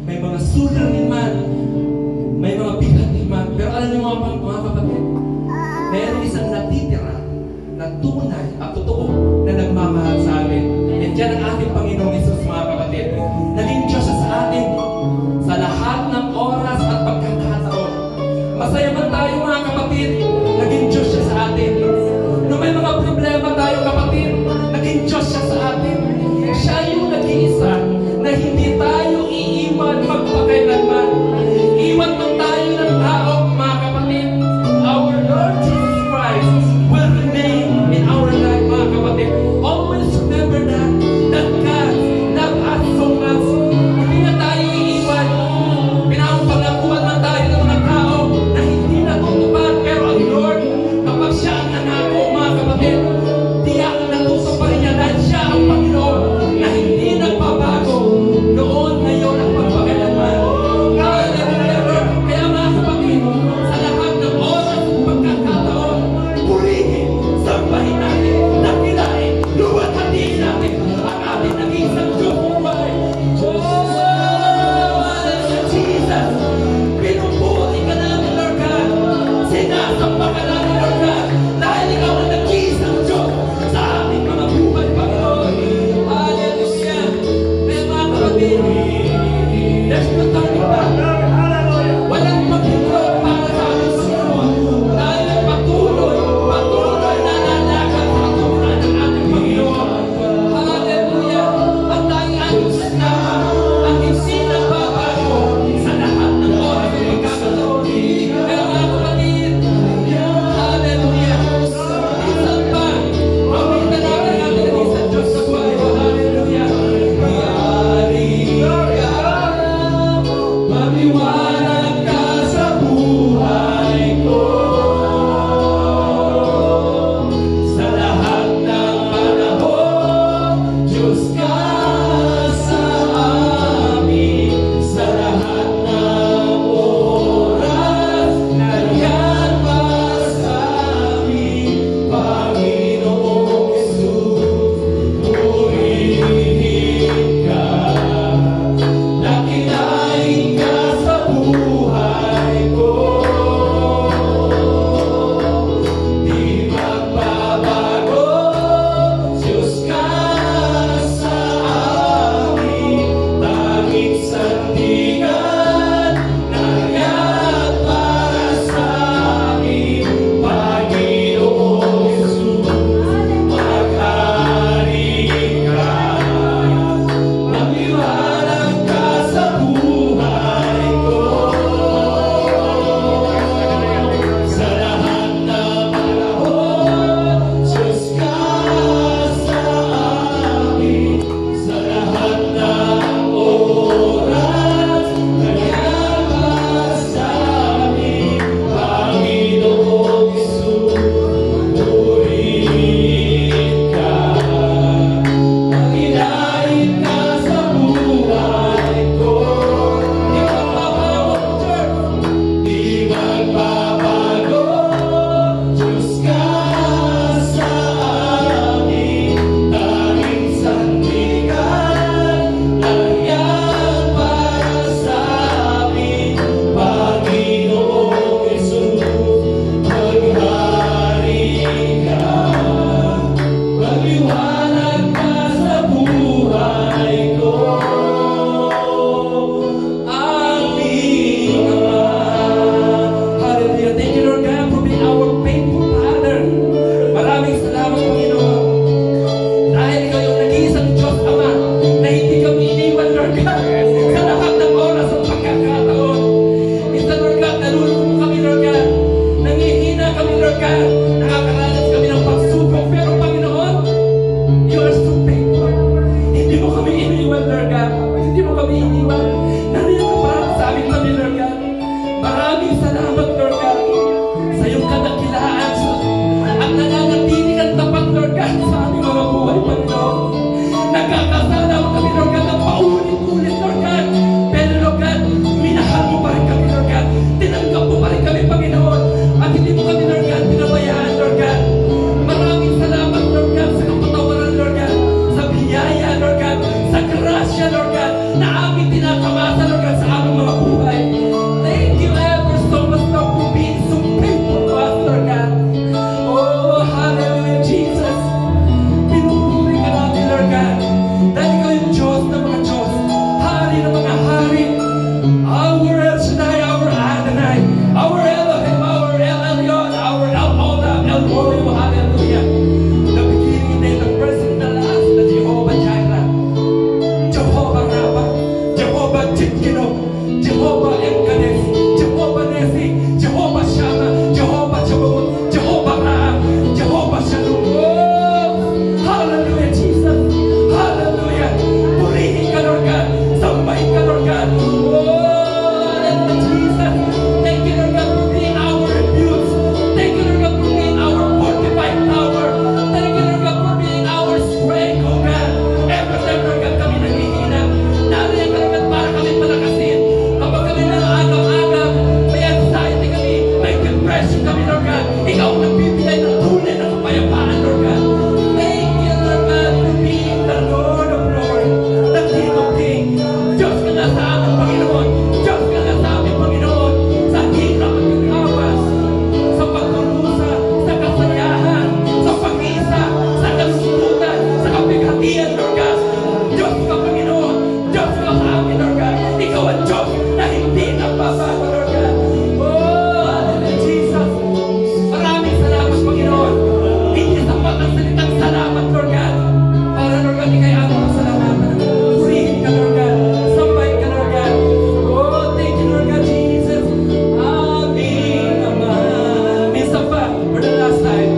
may mga suliranin man, may mga bigatin man. Pero alam niyo mga kapatid, meron isang natitira na tunay at totoo na nagmamahal sa atin. And yan ang ating Panginoong Hesus, mga kapatid. Naging Diyos siya sa atin sa lahat ng oras at pagkakataon. Masaya man tayo, mga kapatid, naging Diyos siya sa atin. Nung may mga problema tayo, kapatid, naging Diyos siya sa atin. Siya yung nag-iisa na hindi tayo iiwan magpakailanman. Iwan man tayo ng tao, mga kapatid, our Lord Jesus Christ will remain in our life, mga kapatid. Always remember that God loves us so much. Hindi na tayo iiwan. Pinapangalakuan man tayo ng mga tao na hindi natutupad. Pero ang Lord, kapag siya ang nangako, mga kapatid, tiyak natutupad niya dahil siya ang Panginoon na hindi nagbabago noon, ngayon at magpakailanman. Hallelujah! Kaya mga kapatid, sa lahat ng oras at pagkakataon, purihin, sambahin natin, dakilain, luwalhatiin natin ang ating nag-iisang Diyos buhay. Jesus, pinupuri ka namin, Lord God. Sinasamba ka namin, Lord God, dahil ikaw ang nag-iisang Diyos sa ating mga buhay, Panginoon. Hallelujah! Kaya mga kapatid, there's no turning back. Walang maghintay para sa ating Panginoon. Dahil patuloy na lalakad sa katuruan ng ating Panginoon. Hallelujah! Ang tanging ating sinama, ang hindi nagbabago sa lahat ng oras at pagkakataon. Kaya mga kapatid, hallelujah! Minsan pa, pamitan natin ang ating nag-iisang Diyos sa buhay. Hallelujah! Yari ka, maliwanag ka sa buhay ko. Sa lahat ng panahon, Diyos ka sa amin. Sa lahat ng oras, nandiyan ka sa amin. Panginoong Hesus, purihin ka. Dakilain ka sa buhay ko. Di magbabago, Diyos ka sa amin. Tanging sandigan, nangyat para sa amin. Panginoong Hesus, maghari ka. Maliwanag ka sa buhay ko. Sa lahat ng panahon, Diyos ka sa amin. Sa lahat ng oras, nandiyan ka sa amin. Panginoong Hesus, purihin ka. Dakilain ka sa buhay ko. Di magbabago, Church. Di magbabago, Diyos ka sa amin. Tanging sandigan, nandiyan para sa amin. Panginoong Hesus, maghari ka. Maliwanag ka sa buhay ko. Amin. Hallelujah. Thank you, Lord God, for being our faithful Father. Maraming salamat, Panginoon. Dahil ikaw yung nag-iisang Diyos, Ama, na hindi kami iniwan, Lord God, sa lahat ng oras at pagkakataon. Isa, Lord God, nalulungkot kami, Lord God. Nangihina kami, Lord God. Nakakaranas kami ng pagsubok. Pero, Panginoon, you are so faithful. Hindi mo kami iniwan, Lord God. Hindi mo kami iniwan. Nariyan ka para sa amin kami, Lord God. Maraming salamat, Lord God, sa iyong kadakilaan at nananatili kang tapat, Lord God, sa aming mga buhay, Panginoon. Nagkakasalamat kami, Lord God, ng paulit-ulit, Lord God. Pero, Lord God, minahal mo pa rin kami, Lord God. Tinanggap mo pa rin kami, Panginoon. At hindi mo kami, Lord God, pinabayaan, Lord God. Maraming salamat, Lord God, sa kapatawaran, Lord God, sa biyaya, Lord God, sa grasya, Lord God, na aming tinakamasa, Lord God, sa Jehovah Emkanes, Jehovah Nesi, Jehovah Shammah, Jehovah Jabot, Jehovah Ra, Jehovah Shalom. Oh, hallelujah, Jesus. Hallelujah. Purihin ka, Lord God. Sambahin ka, Lord God. Oh, Jesus. Thank you, Lord God, for being our refuge. Thank you, Lord God, for being our fortified tower. Thank you, Lord God, for being our strength, oh God. Every time, Lord God, kami naghihina. Nariyan ka, Lord God, para kami palakasin. Kapag kami nangagam-agam, may anxiety kami, may depression kami, Lord God. Ikaw ang nagbibigay ng tunay na kapayapaan, Lord God. Thank you, Lord God, for being the Lord of Lords, the King of Kings. Diyos ka nga sa aming Panginoon. Diyos ka nga sa aming Panginoon. Sa hirap at pagkawas, sa pagkurusa, sa kasayahan, sa pag-isa, sa kalungkutan, sa kapighatian, Lord God. Diyos ka, Panginoon. Diyos ka sa amin, Lord God. Ikaw ang Diyos na hindi nagbabago, Lord God. Oh, hallelujah, Jesus. Maraming salamat, Panginoon. Hindi sapat ang salitang salamat, Lord God. Para, Lord God, ikay aming pasalamatan. Purihin ka, Lord God. Sambahin ka, Lord God. Oh, thank you, Lord God, Jesus. Aming Ama. Minsan pa, for the last time.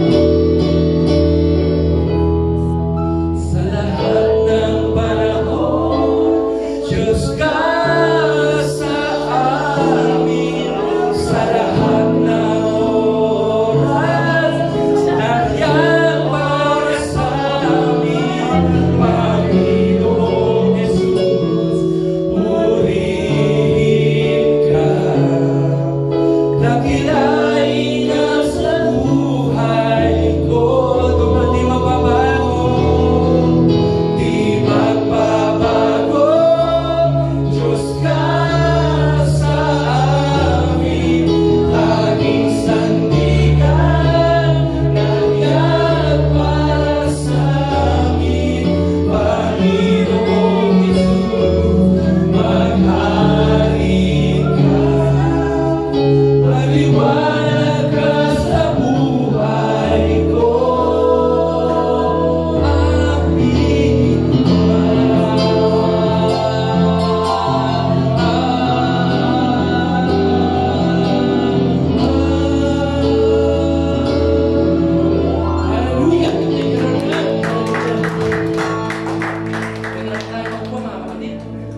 Sa lahat ng panahon, Diyos ka sa amin. Sa lahat ng oras, nandiyan para sa amin. Panginoong Jesus, purihin ka. Dakilain ka sa buhay ko. Ito di mababago, di magbabago. Diyos ka sa amin, laging sandigan, nandiyan para sa amin. Panginoong Jesus, maghain ka. Maliwanag ka sa buhay ko. Aming Hallelujah! Thank you, Lord God. Tingnan tayo po, mga kapatid.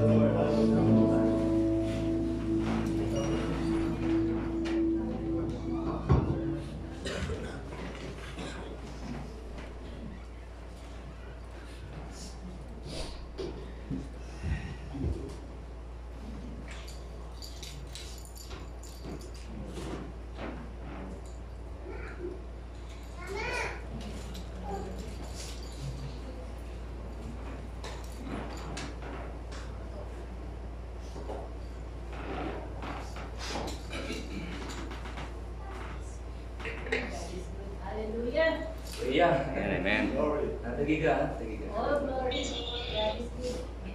Hallelujah. Yeah. Amen. Tagi ka, tagi ka. All glory. God is good.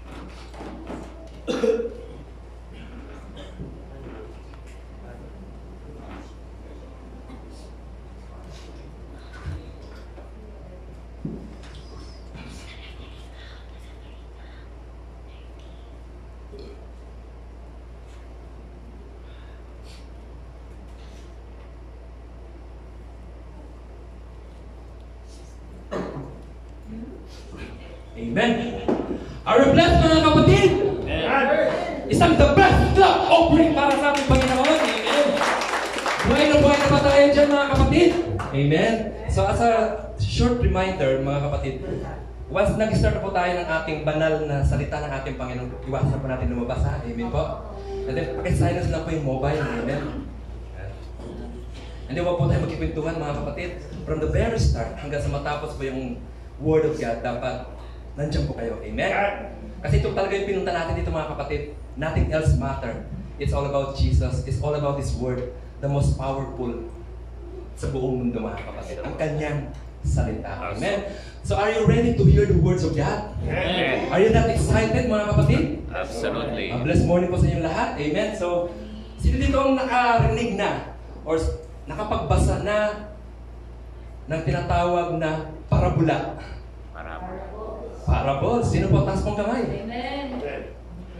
Amen. Are you blessed, mga kapatid? Isang the best clap offering para sa ating Panginoon. Amen. Buhay na ba tayo dyan, mga kapatid? Amen. So as a short reminder, mga kapatid, once nag-start po tayo ng ating banal na salita ng ating Panginoon, iwasan po natin lumabas, ha? Amen po. And then, pakis-silence lang po yung mobile. Amen. And then, huwag po tayo magkikwentuhan, mga kapatid. From the very start, hanggang sa matapos po yung Word of God, dapat nandiyan po kayo. Amen? Kasi ito talaga yung pinunta natin dito, mga kapatid. Nothing else matter. It's all about Jesus. It's all about His Word. The most powerful sa buong mundo, mga kapatid. Ang kanyang salita. Amen? So are you ready to hear the words of God? Amen. Are you not excited, mga kapatid? Absolutely. Blessed morning po sa inyong lahat. Amen? So, sino dito ang nakarinig na or nakapagbasa na ng tinatawag na parabola? Parable. Parable. Sino po taas pong kamay? Amen.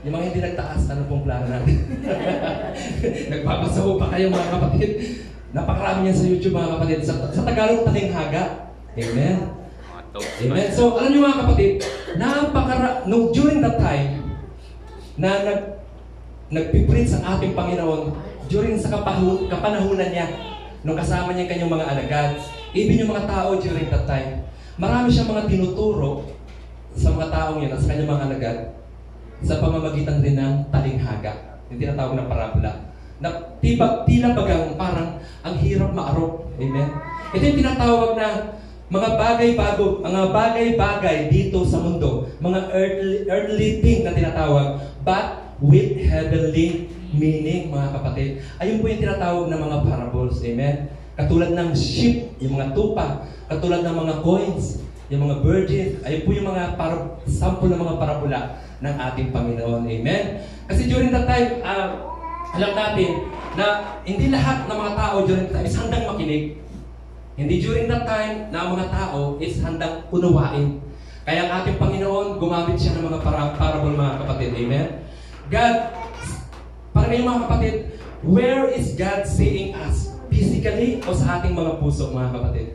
Yung mga hindi nagtaas, ano pong plano natin? Nagpapasaho pa kayo mga kapatid. Napakarami yan sa YouTube mga kapatid. Sa Tagalog, talinghaga. Amen. Amen. So, alam niyo mga kapatid, during that time, na nagpipreach ang ating Panginoon, during sa kapanahunan niya, nung kasama niya kanyang mga alagad, even yung mga tao during that time, marami siyang mga tinuturo sa mga taong yun at sa kanyang mga alagad sa pamamagitan din ng talinghaga, yung tinatawag na parabola. Na tila bagang parang ang hirap maarok. Amen? Ito yung tinatawag na mga bagay-bagay dito sa mundo, mga earthly thing na tinatawag, but with heavenly meaning, mga kapatid. Ayun po yung tinatawag na mga parables. Amen? Katulad ng sheep, yung mga tupa, katulad ng mga coins, yung mga virgin, ayun po yung mga sample ng mga parabola ng ating Panginoon. Amen? Kasi during that time, alam natin na hindi lahat ng mga tao during that time is handang makinig. Hindi during that time na ang mga tao is handang unawain. Kaya ang ating Panginoon, gumamit siya ng mga parable, mga kapatid. Amen? God, para ngayon mga kapatid, where is God seeing us? Physically o sa ating mga puso, mga kapatid?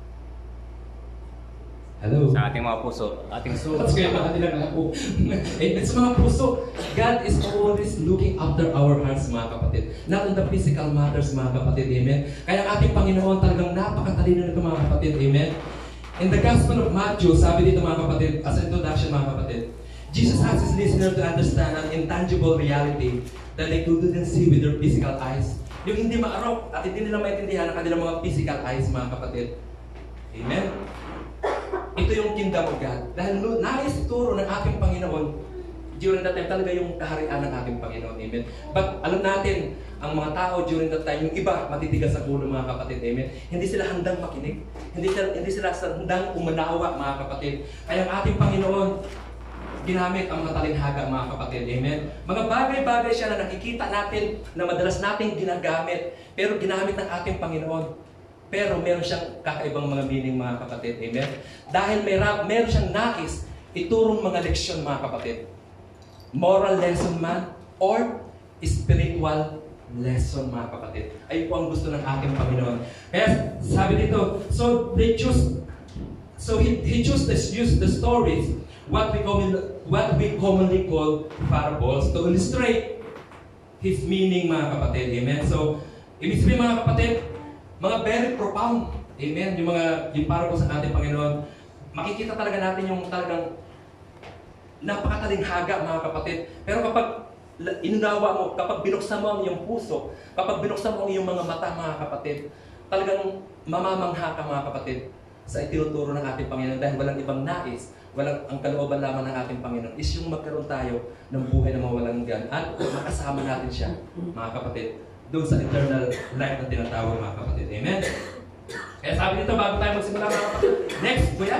Hello? Sa ating mga puso, ating soul. That's kaya mga nila nga po. Sa mga puso, God is always looking after our hearts, mga kapatid. Not on the physical matters, mga kapatid. Amen? Kaya ang ating Panginoon talagang napakatalino nito, mga kapatid. Amen? In the Gospel of Matthew, sabi dito mga kapatid, as an introduction, mga kapatid, Jesus asks his listener to understand an intangible reality that they couldn't see with their physical eyes. Yung hindi maarok at hindi nila maintindihan ang kanilang mga physical eyes, mga kapatid. Amen? Ito yung kingdom of God. Dahil nais turo ng ating Panginoon during that time talaga yung kaharian ng ating Panginoon. Amen? But alam natin, ang mga tao during that time, yung iba matitigas sa ulo, mga kapatid. Amen? Hindi sila handang makinig. Hindi sila handang umanawa, mga kapatid. Kaya ang ating Panginoon, ginamit ang mga talinghaga, mga kapatid. Amen? Mga bagay-bagay siya na nakikita natin, na madalas nating ginagamit, pero ginamit ng ating Panginoon. Pero meron siyang kakaibang mga meaning, mga kapatid. Amen? Dahil meron siyang nais, iturong mga leksyon, mga kapatid. Moral lesson man, or spiritual lesson, mga kapatid. Ayun po ang gusto ng ating Panginoon. Kaya sabi dito, he chose to use the stories, what we commonly call parables, to illustrate his meaning, mga kapatid. Amen? So, ibig sabihin, mga kapatid, mga very profound. Amen? Yung parables sa ating Panginoon, makikita talaga natin yung talagang napakatalinghaga, mga kapatid. Pero kapag inunawa mo, kapag binuksan mo ang iyong puso, kapag binuksan mo ang iyong mga mata, mga kapatid, talagang mamamangha ka, mga kapatid, sa itinuturo ng ating Panginoon dahil walang ibang nais, walang ang kalooban lamang ng ating Panginoon is yung magkaroon tayo ng buhay na mawalang hanggan at makasama natin siya, mga kapatid, doon sa eternal life na tinatawag, mga kapatid. Amen? Kaya sabi dito, bago tayo magsimula, mga kapatid, next, kuya.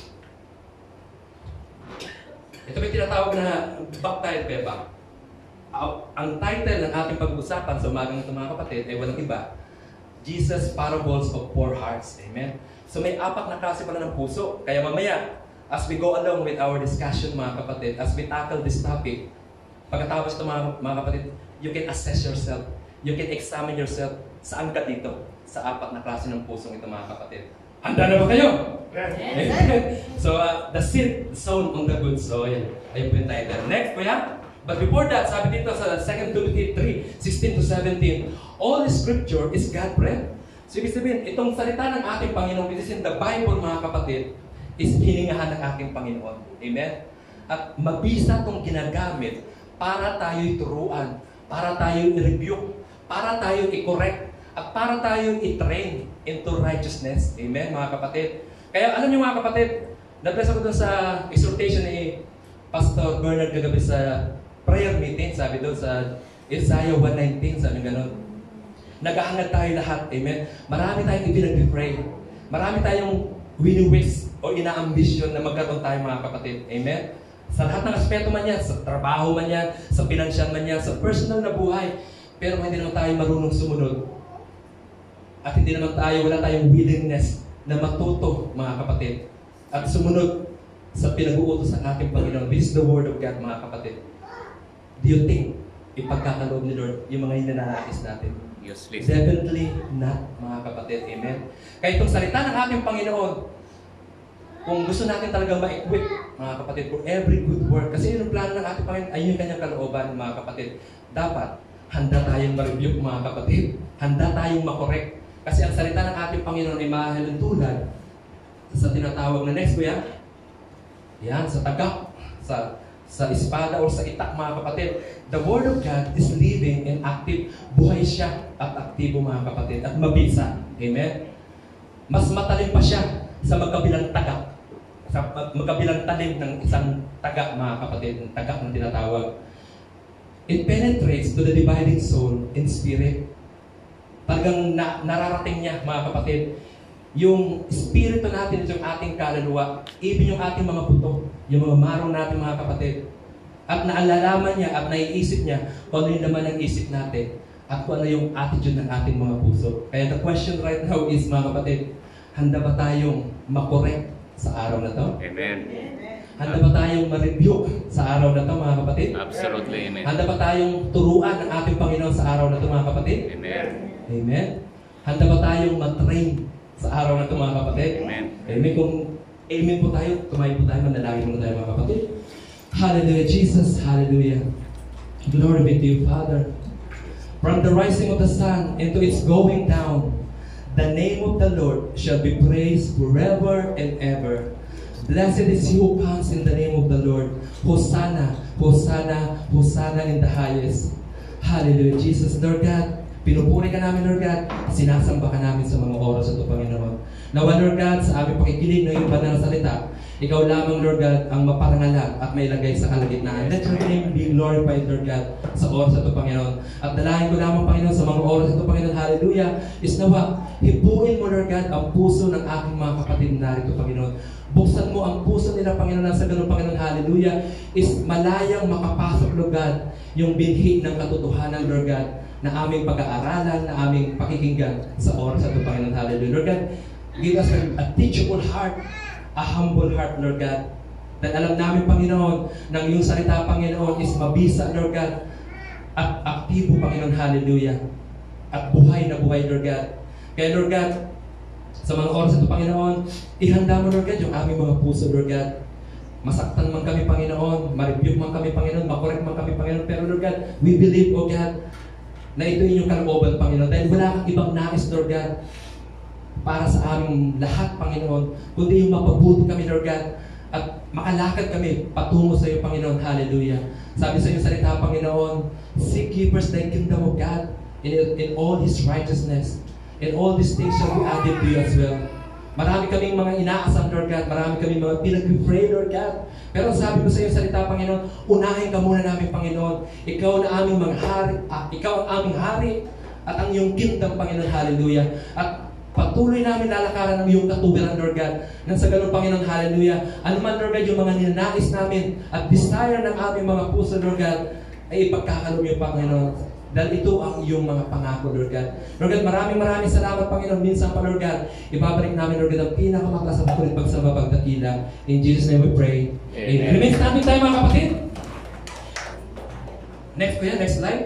Ito may tinatawag na back tayo, Beba. Ang title ng ating pag-uusapan sa umagang ito, mga kapatid, ay walang iba, Jesus Parables of Poor Hearts. Amen? So may apat na klase pala ng puso. Kaya mamaya, as we go along with our discussion, mga kapatid, as we tackle this topic, pagkatapos ito, mga kapatid, you can assess yourself. You can examine yourself. Saan ka dito? Sa apat na klase ng pusong ito, mga kapatid. Handa na ba kayo? Yes. So, the seed sown on the good soil. Ayun po yung title. Next, kuya. But before that, sabi dito sa 2 Timothy 3:16-17, all Scripture is God-breathed. So, ibig sabihin, itong salita ng ating Panginoon, which is in the Bible, mga kapatid, is hiningahan ng ating Panginoon. Amen? At mabisa itong ginagamit para tayo'y turuan, para tayo'y i-rebuke, para tayo'y i-correct, at para tayo'y i-train into righteousness. Amen, mga kapatid? Kaya alam niyo, mga kapatid, na-bless ako dun sa exhortation ni Pastor Bernard kagabi sa prayer meeting, sabi doon sa Isaiah 1:19, sabi gano'n. Naghahangad tayo lahat, amen? Marami tayong ipinag-pray. Marami tayong wini-wish o ina-ambition na magkaroon tayo, mga kapatid. Amen? Sa lahat ng aspeto man yan, sa trabaho man yan, sa pinansyal man yan, sa personal na buhay. Pero hindi naman tayo marunong sumunod. At hindi naman tayo, wala tayong willingness na matuto, mga kapatid. At sumunod sa pinag-uutos ng ating Panginoon. This is the Word of God, mga kapatid. Do you think ipagkakaloob ni Lord yung mga hinanais natin? Useless. Definitely not, mga kapatid. Amen? Kaya itong salita ng ating Panginoon, kung gusto natin talagang ma-equip, mga kapatid, for every good work, kasi yun ang plano ng ating Panginoon, ayun yung kanyang kalooban, mga kapatid. Dapat, handa tayong ma-rebuke, mga kapatid. Handa tayong makorek. Kasi ang salita ng ating Panginoon ay mahalin tulad sa tinatawag na next, kuya? Yan, sa tagak, sa espada o sa itak, mga kapatid. The Word of God is living and active. Buhay siya at aktibo, mga kapatid, at mabisa. Amen? Mas matalim pa siya sa magkabilang tagak, sa magkabilang talim ng isang tagak, mga kapatid, ng tagak na tinatawag. It penetrates to the dividing soul and spirit. Talagang nararating niya, mga kapatid, yung espiritu natin, yung ating kaluluwa, even yung ating mga buto, yung mga marong natin, mga kapatid. At naalalaman niya at naiisip niya kung ano yung naman ang isip natin at kung ano yung attitude ng ating mga puso. Kaya the question right now is, mga kapatid, handa ba tayong makorek sa araw na to? Amen. Handa ba tayong ma-rebuke sa araw na to, mga kapatid? Absolutely. Amen. Handa ba tayong turuan ng ating Panginoon sa araw na to, mga kapatid? Amen. Amen. Handa ba tayong matrain sa araw na ito, mga kapatid? Amen. Amen. Kung amen po tayo, kumain po tayo, manalangin mo tayo, mga kapatid. Hallelujah, Jesus. Hallelujah. Glory be to you, Father. From the rising of the sun and to its going down, the name of the Lord shall be praised forever and ever. Blessed is he who comes in the name of the Lord. Hosanna, Hosanna, Hosanna in the highest. Hallelujah, Jesus. Lord God, pinupuri ka namin, Lord God. Sinasamba ka namin sa mga oras ito, Panginoon. Nawa, Lord God, sa aming pakikinig ng iyong banal na salita, ikaw lamang, Lord God, ang maparangalan at may lagay sa kalagitnaan. Let your name be glorified, Lord God, sa oras ito, Panginoon. At dalangin ko lamang, Panginoon, sa mga oras ito, Panginoon, hallelujah, is nawa, hibuin mo, Lord God, ang puso ng aking mga kapatid narito, Panginoon. Buksan mo ang puso nila, Panginoon, sa ganun, Panginoon, hallelujah, is malayang makapasok, Lord God, yung binhi ng katotohanan, Lord God, na aming pag-aaralan, na aming pakikinggan sa oras ito, Panginoon, hallelujah. Lord God, give us a teachable heart, a humble heart, Lord God. Dahil alam namin, Panginoon, nang iyong salita, Panginoon, is mabisa, Lord God, at aktibo, Panginoon, hallelujah, at buhay na buhay, Lord God. Kaya, Lord God, sa mga oras ito, Panginoon, ihanda mo, Lord God, yung aming mga puso, Lord God. Masaktan man kami, Panginoon, ma-rebuke man kami, Panginoon, makorek man kami, Panginoon, pero, Lord God, we believe, oh God, na ito yung kalooban, Panginoon, dahil wala kang ibang nais, Lord God, para sa aming lahat, Panginoon, kundi yung mapabuti kami, Lord God, at makalakad kami patungo sa iyo, Panginoon. Hallelujah. Sabi sa iyong salita, Panginoon, seek ye first thy kingdom of God in all His righteousness, and all these things shall be added to you as well. Marami kaming mga inaasam, Lord God. Marami kaming mga pinag-pray, Lord God. Pero sabi ko sa iyong salita, Panginoon, unahin ka muna namin, Panginoon. Ikaw na aming mga hari, ikaw ang aming hari, at ang iyong kingdom, Panginoon. Hallelujah. At patuloy namin lalakaran ng iyong katuwiran, Lord God. Nang sa ganun, Panginoon, hallelujah. Ano man, Lord God, yung mga ninanais namin at desire ng aming mga puso, Lord God, ay ipagkakaloob yung Panginoon. Dahil ito ang iyong mga pangako, Lord God. Lord God, maraming salamat, Panginoon. Minsan pa, Lord God, ibabalik namin, Lord God, ang pinakamaklas at kulit pagsama pagdakila. In Jesus' name we pray. Amen. Remain standing tayo, mga kapatid. Next po yan, next slide.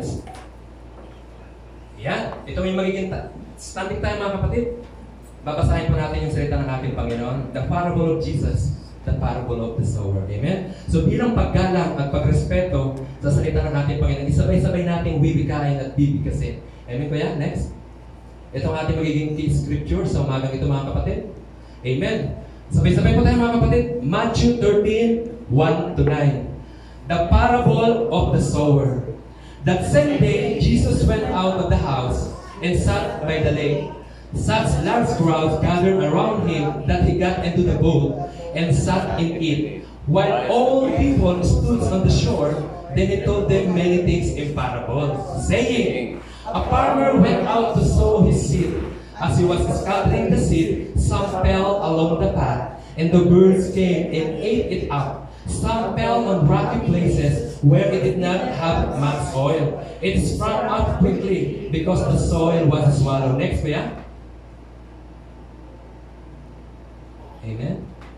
Yan, ito yung magiging standing tayo, mga kapatid. Babasahin po natin yung salita ng ating Panginoon. The parable of Jesus, the parable of the sower. Amen? So bilang paggalang at pagrespeto sa salita ng ating Panginoon, isabay-sabay nating bibikain at bibikasin. Amen po yan? Next. Ito ang ating magiging key scripture sa umagang ito, mga kapatid. Amen. Sabay-sabay po tayo, mga kapatid. Matthew 13, 1-9. The parable of the sower. That same day, Jesus went out of the house and sat by the lake. Such large crowds gathered around him that he got into the boat and sat in it. While all people stood on the shore, then he told them many things in parables, saying, a farmer went out to sow his seed. As he was scattering the seed, some fell along the path, and the birds came and ate it up. Some fell on rocky places where it did not have much soil. It sprang up quickly because the soil was swallowed. Next, kuya. Amen.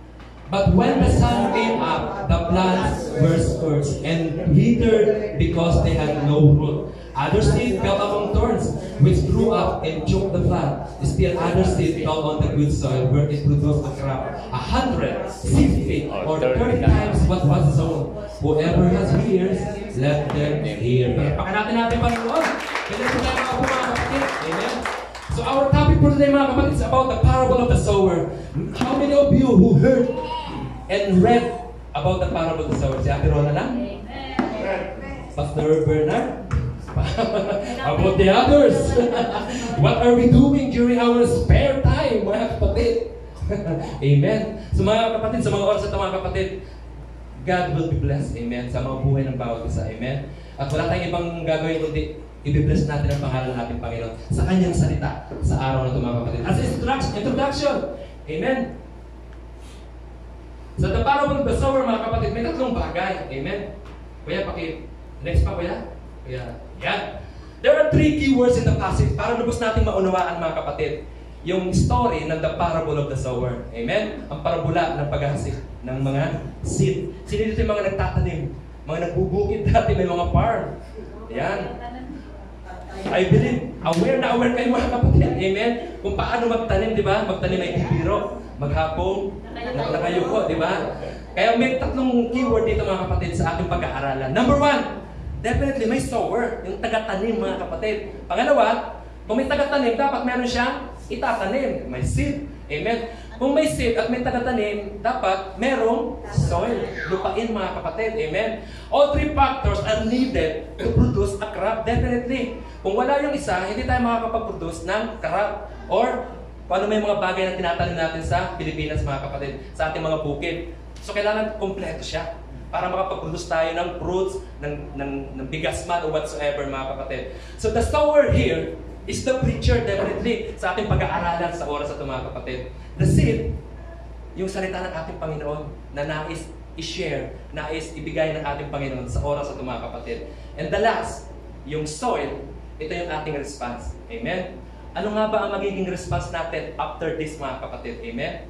But when the sun came up, the plants were scorched and withered because they had no root. Other seed fell among thorns, which grew up and choked the plant. Still other seed fell on the good soil, where it produced a crop 160 or 30 times what was sown. Whoever has ears, let them hear. Pakanatin natin Panginoon. Pwede po tayo mga kapatid. Amen. So our topic for today, mga kapatid, is about the parable of the sower. How many of you who heard and read about the parable of the sower? Si Ate Rona lang? Pastor Bernard? How about the others? What are we doing during our spare time, mga kapatid? Amen. So mga kapatid, sa mga oras ito mga kapatid, God will be blessed. Amen. Sa mga buhay ng bawat isa. Amen. At wala tayong ibang gagawin kundi i-bless natin ang pangalan natin, Panginoon, sa kanyang salita sa araw na ito, mga kapatid. As introduction. Amen. Sa the parable of the sower, mga kapatid, may tatlong bagay. Amen. Kuya, next pa, kuya. Yan. There are 3 key words in the passage para lubos nating maunawaan, mga kapatid, yung story ng the parable of the sower. Amen? Ang parabola ng paghahasik ng mga seed. Sino dito yung mga nagtatanim? Mga nagbubukid dati, may mga farm. Yan. I believe, aware kayo, mga kapatid. Amen? Kung paano magtanim, di ba? Magtanim ay bibiro, maghapong, nakayuko, di ba? Kaya may tatlong keyword dito, mga kapatid, sa ating pag-aaralan. Number 1, definitely may sower, yung taga-tanim, mga kapatid. Pangalawa, kung may taga-tanim, dapat meron siyang itatanim. May seed. Amen. Kung may seed at may taga-tanim, dapat merong soil. Lupain, mga kapatid. Amen. All 3 factors are needed to produce a crop. Definitely. Kung wala yung isa, hindi tayo makakapag-produce ng crop. Or, paano may mga bagay na tinatanim natin sa Pilipinas, mga kapatid, sa ating mga bukid. So, kailangan kompleto siya para makapag-produce tayo ng fruits, ng bigas man o whatsoever, mga kapatid. So the sower here is the preacher, definitely, sa ating pag-aaralan sa oras ito, mga kapatid. The seed, yung salita ng ating Panginoon na nais i-share, nais ibigay ng ating Panginoon sa oras ito, mga kapatid. And the last, yung soil, ito yung ating response. Amen? Ano nga ba ang magiging response natin after this, mga kapatid? Amen?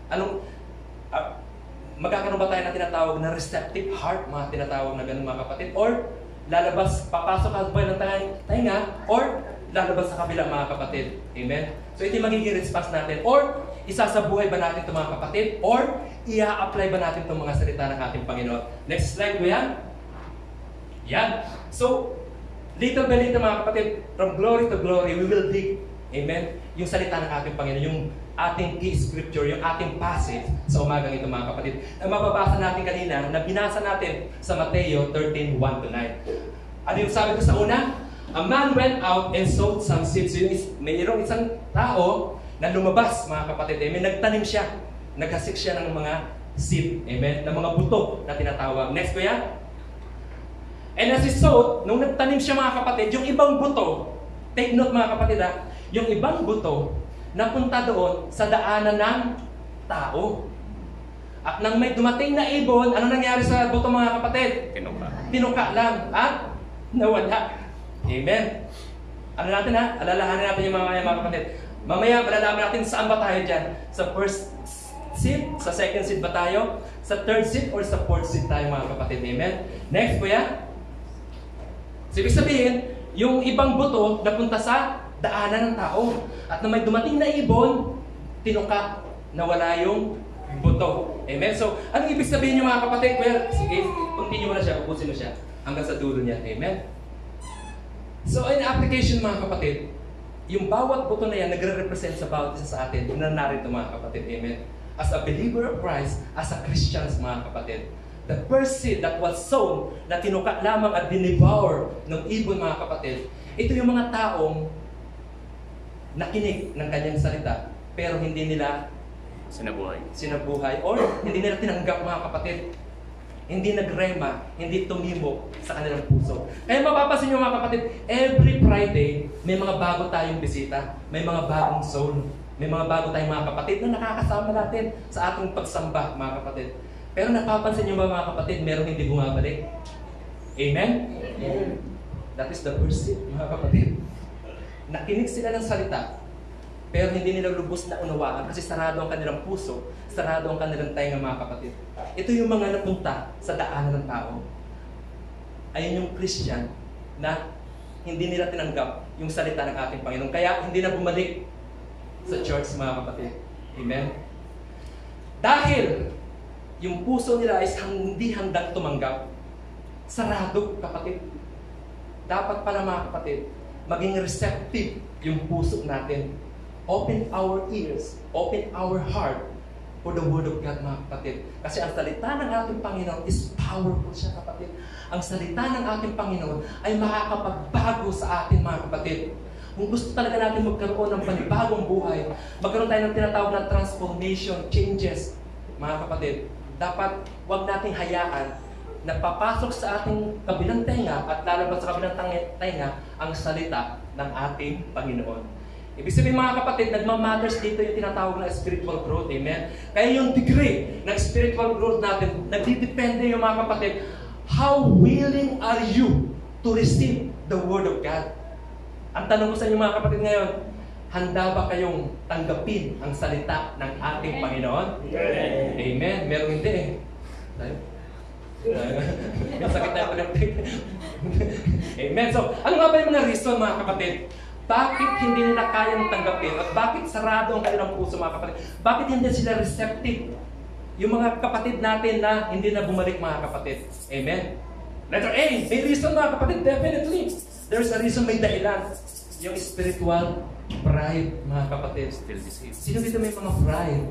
Magkakaroon ba tayo na tinatawag na receptive heart, mga tinatawag na ganun, mga kapatid? Or lalabas, papasok ka ba ng tainga? Or lalabas sa kabila, mga kapatid? Amen? So ito yung magiging response natin. Or isasabuhay ba natin ito, mga kapatid? Or ia-apply ba natin itong mga salita ng ating Panginoon? Next slide ko yan. Yan. So, little by little, mga kapatid, from glory to glory, we will dig. Amen? Yung salita ng ating Panginoon, yung ating key scripture, yung ating passage sa umagang ito, mga kapatid. Ang mababasa natin kanina, na binasa natin sa Mateo 13:1-9. Ano yung sabi ko sa una? A man went out and sowed some seeds. So mayroong isang tao na lumabas, mga kapatid. Amen? Nagtanim siya. Naghasik siya ng mga seed. Amen? Ng mga buto na tinatawag. Next ko yan. And as he sowed, nung nagtanim siya, mga kapatid, yung ibang buto, take note, mga kapatid, yung ibang buto, napunta doon sa daanan ng tao. At nang may dumating na ibon, ano nangyari sa buto, mga kapatid? Tinuka lang. At nawala. Amen. Ano natin alalahanin natin yung mga kapatid. Mamaya, malalaman natin saan ba tayo dyan. Sa first seed, sa second seed ba tayo? Sa third seed, or sa fourth seed tayo, mga kapatid. Amen. Next, kuya. So, ibig sabihin, yung ibang buto napunta sa daanan ng tao. At nang may dumating na ibon, tinuka, nawala yung buto. Amen? So, anong ibig sabihin niyo, mga kapatid? Well, sige, continue mo na siya, ubusin mo siya hanggang sa dulo niya. Amen? So, in application, mga kapatid, yung bawat buto na yan, nagre-represent sa bawat isa sa atin. Na narito, mga kapatid. Amen? As a believer of Christ, as a Christians, mga kapatid, the first seed that was sown, na tinuka lamang at dinevour ng ibon, mga kapatid, ito yung mga taong nakinig ng kanyang salita, pero hindi nila sinabuhay or hindi nila tinanggap, mga kapatid. Hindi nagrema, hindi tumimo sa kanilang puso. Kaya mapapasin nyo, mga kapatid, every Friday, may mga bago tayong bisita, may mga bagong soul, may mga bago tayong mga kapatid na nakakasama natin sa ating pagsamba, mga kapatid. Pero napapansin nyo ba, mga kapatid, merong hindi bumabalik? Amen? That is the first seed, mga kapatid. Nakinig sila ng salita, Pero hindi nila lubos na unawaan kasi sarado ang kanilang puso, sarado ang kanilang tainga, mga kapatid. Ito yung mga napunta sa daanan ng tao. Ayun yung Christian na hindi nila tinanggap yung salita ng ating Panginoon. Kaya hindi na bumalik sa church, mga kapatid. Amen? Dahil yung puso nila ay hindi handang tumanggap. Sarado, kapatid. Dapat pala, mga kapatid, maging receptive yung puso natin. Open our ears, open our heart for the Word of God, mga kapatid. Kasi ang salita ng ating Panginoon is powerful siya, kapatid. Ang salita ng ating Panginoon ay makakapagbago sa atin, mga kapatid. Kung gusto talaga natin magkaroon ng panibagong buhay, magkaroon tayo ng tinatawag na transformation, changes, mga kapatid, dapat huwag nating hayaan na papasok sa ating kabilang tenga at lalabas sa kabilang tenga ang salita ng ating Panginoon. Ibig sabihin, mga kapatid, nagmamatters dito yung tinatawag na spiritual growth. Amen? Kaya yung degree ng spiritual growth natin, nagdidepende yung mga kapatid, how willing are you to receive the Word of God? Ang tanong ko sa inyo, mga kapatid, ngayon, handa ba kayong tanggapin ang salita ng ating Panginoon? Amen? Meron hindi eh. May sakit na yung Amen? So, ano nga ba yung mga reason, mga kapatid? Bakit hindi nila kayang tanggapin? At bakit sarado ang kanilang puso, mga kapatid? Bakit hindi sila receptive? Yung mga kapatid natin na hindi na bumalik, mga kapatid. Amen? Letter A, may reason, mga kapatid, definitely. There's a reason, may dahilan. Yung spiritual pride, mga kapatid. Sino dito may mga pride?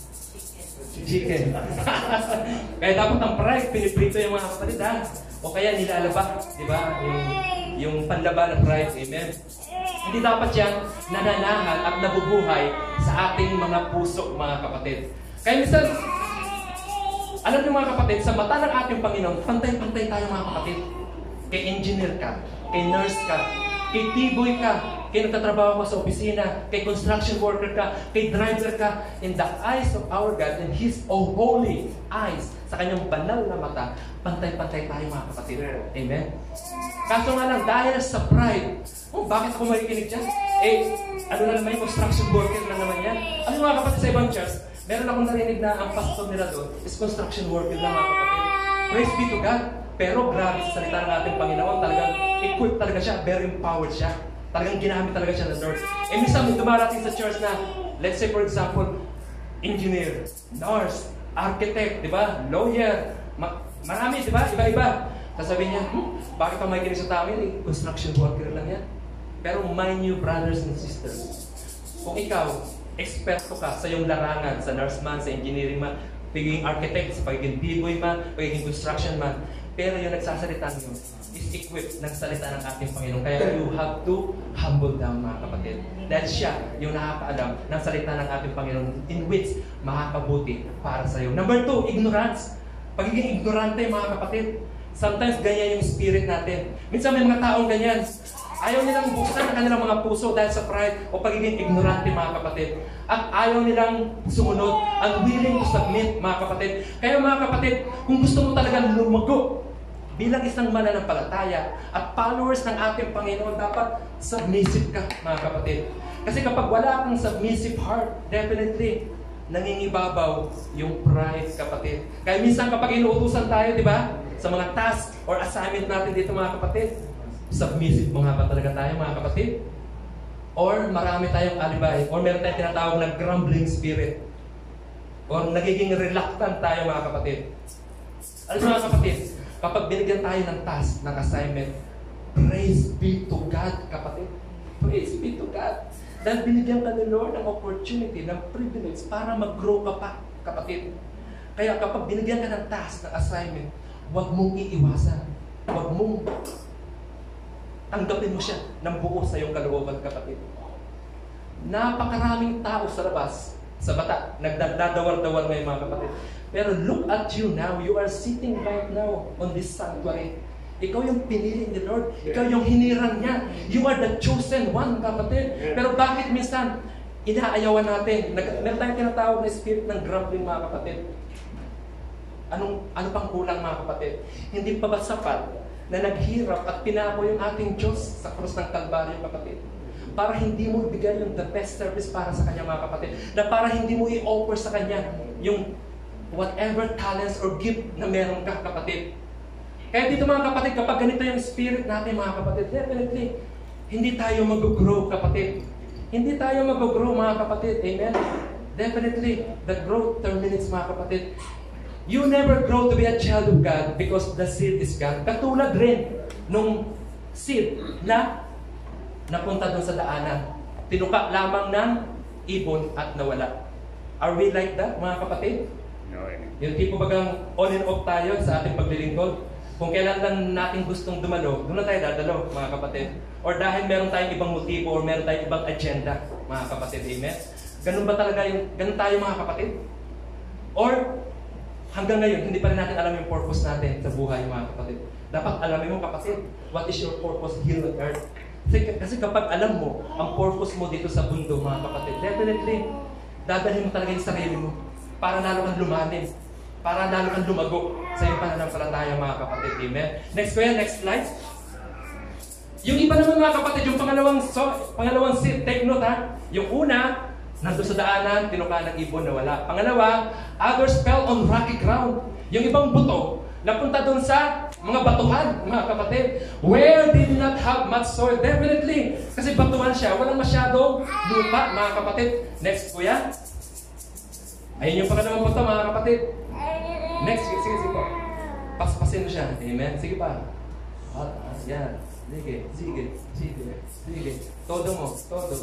Chicken. Kaya dapat ang pride, piniprito yung mga kapatid, ha? O kaya nilalaba, di ba? Yung panlaba ng pride, amen? Hindi dapat yan nananahan at nabubuhay sa ating mga puso, mga kapatid. Kaya minsan, alam niyo, mga kapatid, sa mata ng ating Panginoon, pantay-pantay tayo, mga kapatid. Kay engineer ka, kay nurse ka, kay T-boy ka, kay nagtatrabaho ka sa opisina, kay construction worker ka, kay driver ka, in the eyes of our God, in His holy eyes, sa kanyang banal na mata, pantay-pantay tayo, mga kapatid. Amen? Kaso nga lang, dahil sa pride, bakit ako makikinig dyan? Ano na naman yung construction worker na naman yan? Ano mga kapatid sa ibang church, meron akong narinig na ang pastor nila doon is construction worker lang, mga kapatid. Praise be to God. Pero grabe sa salita ng ating Panginoon, talagang equipped talaga siya, very empowered siya. Talagang ginamit talaga siya ng Lord. Minsan may dumarating sa church na, let's say for example, engineer, nurse, architect, di ba? Lawyer, marami, di ba? Iba-iba. Sasabihin niya, bakit ka may kinig sa tao yun? Construction worker lang yan. Pero mind you, brothers and sisters, kung ikaw, eksperto ka sa iyong larangan, sa nurse man, sa engineering man, pagiging architect, sa pagiging b-boy man, pagiging construction man, pero yung nagsasalita niyo is equipped ng salita ng ating Panginoon. Kaya you have to humble down, mga kapatid. Dahil siya yung nakakaalam ng salita ng ating Panginoon in which makakabuti para sa iyo. Number 2, ignorance. Pagiging ignorante, mga kapatid. Sometimes ganyan yung spirit natin. Minsan may mga taong ganyan. Ayaw nilang buksan ang kanilang mga puso dahil sa pride o pagiging ignorante, mga kapatid. At ayaw nilang sumunod, unwilling to submit, mga kapatid. Kaya, mga kapatid, kung gusto mo talagang lumago bilang isang mananampalataya at followers ng ating Panginoon, dapat submissive ka, mga kapatid. Kasi kapag wala kang submissive heart, definitely, nangingibabaw yung pride, kapatid. Kaya minsan kapag inuutusan tayo, di ba, sa mga task or assignment natin dito, mga kapatid, submissive mga ba talaga tayo, mga kapatid? Or marami tayong alibay, or meron tayong tinatawag na grumbling spirit, or nagiging reluctant tayo, mga kapatid. Alam mga kapatid, kapag binigyan tayo ng task, ng assignment, praise be to God, kapatid. Praise be to God. Dahil binigyan ka ni Lord ng opportunity, ng privilege para mag-grow ka pa, kapatid. Kaya kapag binigyan ka ng task, ng assignment, huwag mong iiwasan. Huwag mong tanggapin mo siya ng buo sa iyong kalooban, kapatid. Napakaraming tao sa labas, sa bata, nagdadawar-dawar ngayon, mga kapatid. Pero look at you now. You are sitting right now on this sanctuary. Ikaw yung pinili ni Lord. Ikaw yung hinirang niya. You are the chosen one, kapatid. Pero bakit minsan, inaayawan natin? Meron tayong tinatawag na spirit ng grumbling, mga kapatid. Ano pang kulang, mga kapatid? Hindi pa ba sapat na naghirap at pinako yung ating Diyos sa krus ng Kalbaryo, kapatid? para hindi mo bigay yung the best service para sa kanya, mga kapatid. Na para hindi mo i-offer sa kanya yung whatever talents or gift na meron ka, kapatid. Kaya dito, mga kapatid, kapag ganito yung spirit natin, mga kapatid, definitely, hindi tayo mag-grow, kapatid. Hindi tayo mag-grow, mga kapatid. Amen? Definitely, the growth terminates, mga kapatid. You never grow to be a child of God because the seed is God. Katulad rin nung seed na napunta doon sa daanan. Tinuka lamang ng ibon at nawala. Are we like that, mga kapatid? No, Yung tipo bagang on and off tayo sa ating paglilingkod. Kung kailan lang natin gustong dumalo, doon na tayo dadalo, mga kapatid. Or dahil meron tayong ibang motibo or meron tayong ibang agenda, mga kapatid. Amen? Ganun ba talaga ganun tayo, mga kapatid? Or hanggang ngayon, hindi pa rin natin alam yung purpose natin sa buhay, mga kapatid. Dapat alamin mo, kapatid, what is your purpose here on earth? Kasi kapag alam mo ang purpose mo dito sa mundo, mga kapatid, definitely, dadalhin mo talaga yung sarili mo para lalo kang lumalim, para lalo kang lumago sa iyong pananampalataya, mga kapatid. Amen? Next ko yan, next slide. Yung iba naman, mga kapatid, yung pangalawang seed, take note ha. Yung una, nandun sa daanan, tinuka ng ibon na wala. Pangalawa, others fell on rocky ground. Yung ibang buto, napunta doon sa mga batuhan, mga kapatid. Where did not have much soil? Definitely. Kasi batuhan siya, walang masyadong lupa, mga kapatid. Next po yan. Ayun yung pangalawang buto, mga kapatid. Next, sige po. Paspasin mo siya. Amen. Sige pa. Yan. Sige. Todo mo.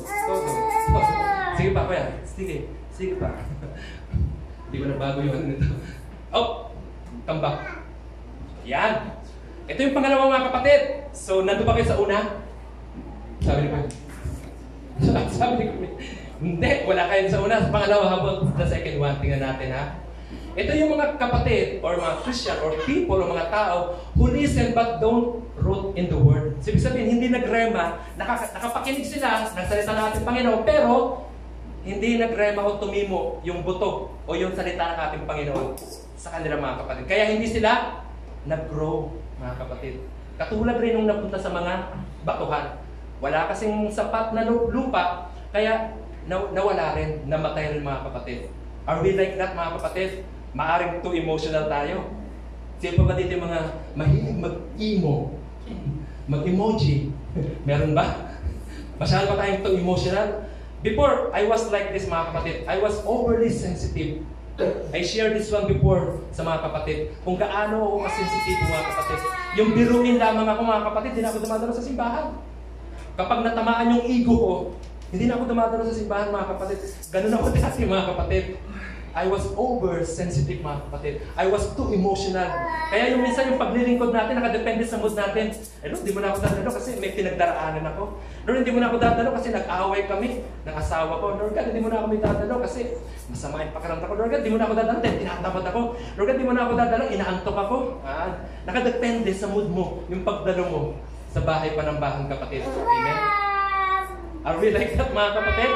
Sige pa, kuya. Sige pa. Hindi ko na bago yung ano nito. Oh! Tambak. Yan. Ito yung pangalawang, mga kapatid. So, nandun ba kayo sa una? Sabi ni kuya. Sabi ni kuya. Hindi, wala kayo sa una. Sa pangalawa, habang the second one, tingnan natin ha. Ito yung mga kapatid, or mga Christian, or people, or mga tao, who listen but don't root in the word. So, ibig sabihin, hindi nagrema, nakapakinig sila ng salita ng ating Panginoon, pero hindi nagrema o tumimo yung buto o yung salita ng ating Panginoon sa kanila, mga kapatid. Kaya hindi sila nag-grow, mga kapatid. Katulad rin nung napunta sa mga batuhan. Wala kasing sapat na lupa, kaya nawala rin, namatay rin, mga kapatid. Are we like that, mga kapatid? Maaring too emotional tayo. Sino pa ba dito yung mga mahilig mag-emo? Mag-emoji? Meron ba? Masyado ba tayong too emotional? Before, I was like this, mga kapatid. I was overly sensitive. I shared this one before sa mga kapatid. Kung gaano ako kasensitive, mga kapatid. Yung biruin lamang ako, mga kapatid, hindi na ako dumadalo sa simbahan. Kapag natamaan yung ego ko, hindi na ako dumadalo sa simbahan, mga kapatid. Ganun ako dati, mga kapatid. I was oversensitive, mga kapatid. I was too emotional. Kaya yung minsan yung paglilingkod natin, nakadepende sa mood natin. Lord, hindi mo na ako dadalo kasi may pinagdaraanan ako. Lord, hindi mo na ako dadalo kasi nag-away kami ng asawa ko. Lord God, hindi mo na ako may dadalo kasi masama yung pakiramdam ko. Lord God, hindi mo na ako dadalo dahil tinatamad ako. Lord God, hindi mo na ako dadalo, inaantok ako. Nakadepende sa mood mo, yung pagdalo mo sa bahay pa ng bahang, kapatid. Amen? Are we like that, mga kapatid?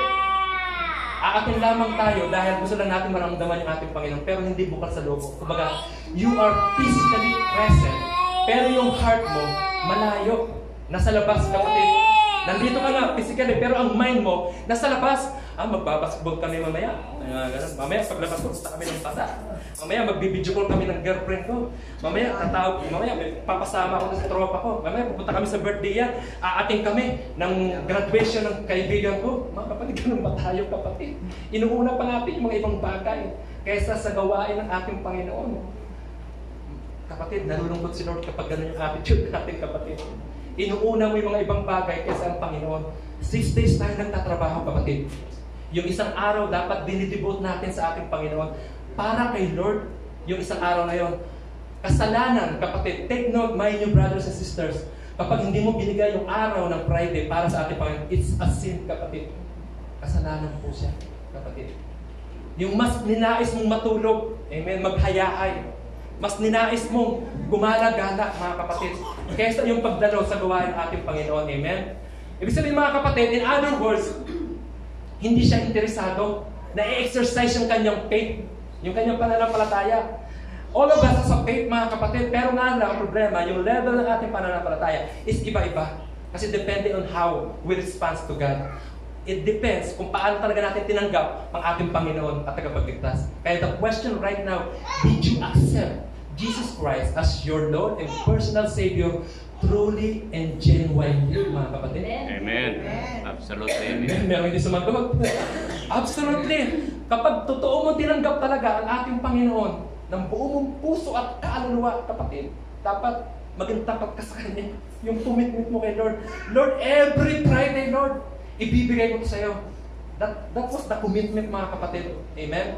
Aakin lamang tayo dahil gusto lang natin maramdaman yung ating Panginoon, pero hindi bukal sa loob. Kumbaga, you are physically present, pero yung heart mo, malayo. Nasa labas, kapatid. Nandito ka nga, physically, pero ang mind mo, nasa labas. Magbabasketball kami mamaya. Mamaya, paglabas ko, gusto kami ng bata. Mamaya, magbibideo call kami ng girlfriend ko. Mamaya, papasama ako sa tropa ko. Mamaya, pupunta kami sa birthday yan. Aating kami ng graduation ng kaibigan ko. Mga kapatid, ganun ba tayo, kapatid? Inuuna pa natin yung mga ibang bagay kaysa sa gawain ng ating Panginoon. Kapatid, nalulungkot si Lord kapag ganun yung attitude natin, kapatid. Inuuna mo yung mga ibang bagay kaysa ang Panginoon. 6 days tayo nagtatrabaho, kapatid. Yung isang araw dapat dinidevote natin sa ating Panginoon para kay Lord. Yung isang araw na yon. Kasalanan, kapatid. Take note, my new brothers and sisters. Kapag hindi mo binigay yung araw ng Friday para sa ating Panginoon, it's a sin, kapatid. Kasalanan po siya, kapatid. Yung mas ninais mong matulog, amen, maghayahay. Mas ninais mong gumala-gala, mga kapatid, kaysa yung pagdalo sa gawain ng ating Panginoon, amen. Ibig sabihin, mga kapatid, in other words, hindi siya interesado na i-exercise yung kanyang faith, yung kanyang pananampalataya. All of us has a faith, mga kapatid, pero nga lang ang problema, yung level ng ating pananampalataya is iba-iba. Kasi depende on how we respond to God. It depends kung paano talaga natin tinanggap ang ating Panginoon at tagapagligtas. Kaya the question right now, did you accept Jesus Christ as your Lord and personal Savior truly and genuinely, mga kapatid? Amen. Absolutely. Amen. Meron hindi sumagot. Absolutely. Kapag totoo mo tinanggap talaga ang ating Panginoon ng buong mong puso at kaluluwa, kapatid, dapat maging tapat ka sa Kanya. Yung commitment mo kay Lord. Lord, every Friday, Lord, ibibigay ko ito sa iyo. That was the commitment, mga kapatid. Amen?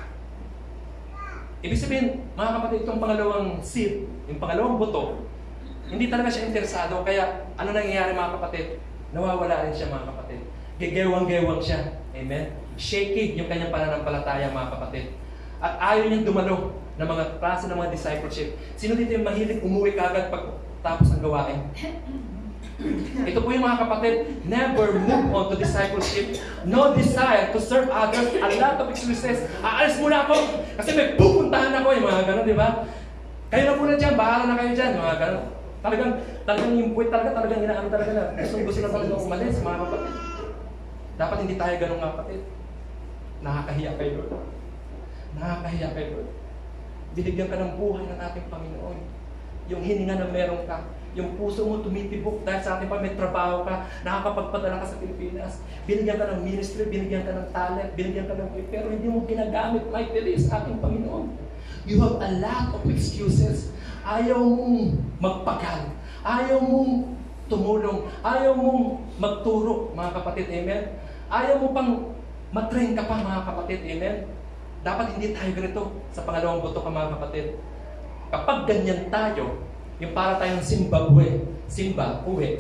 Ibig sabihin, mga kapatid, itong pangalawang seed, yung pangalawang buto, hindi talaga siya interesado. Kaya, ano nangyayari, mga kapatid? Nawawala rin siya, mga kapatid. Gegewang-gewang siya. Amen? Shaky yung kanyang pananampalataya, mga kapatid. At ayaw niyang dumalo ng mga klase ng mga discipleship. Sino dito yung mahilig umuwi kagad pag tapos ang gawain? Ito po yung mga kapatid, never move on to discipleship. No desire to serve others. A lot of excuses. Aalis muna ako kasi may pupuntahan ako. Yung mga gano'n, di ba? Kayo na muna dyan, bahala na kayo dyan. Mga gano'n. Talagang yung puwit talagang inaan talaga na. Gusto na talaga umalis, mga kapatid. Dapat hindi tayo gano'ng mga kapatid. Nakakahiya kay Lord. Nakakahiya kay Lord. Binigyan ka ng buhay ng ating Panginoon. Yung hininga na meron ka. Yung puso mo tumitibok dahil sa ating may trabaho ka, nakakapagpadala ka sa Pilipinas. Binigyan ka ng ministry, binigyan ka ng talent, binigyan ka ng pero hindi mo ginagamit mightily sa ating Panginoon. You have a lot of excuses. Ayaw mong magpagal. Ayaw mong tumulong. Ayaw mong magturo, mga kapatid. Amen? Ayaw mo pang matrain ka pa, mga kapatid. Amen? Dapat hindi tayo ganito sa pangalawang buto ka, mga kapatid. Kapag ganyan tayo, yung para tayong Zimbabwe, simba, uwi,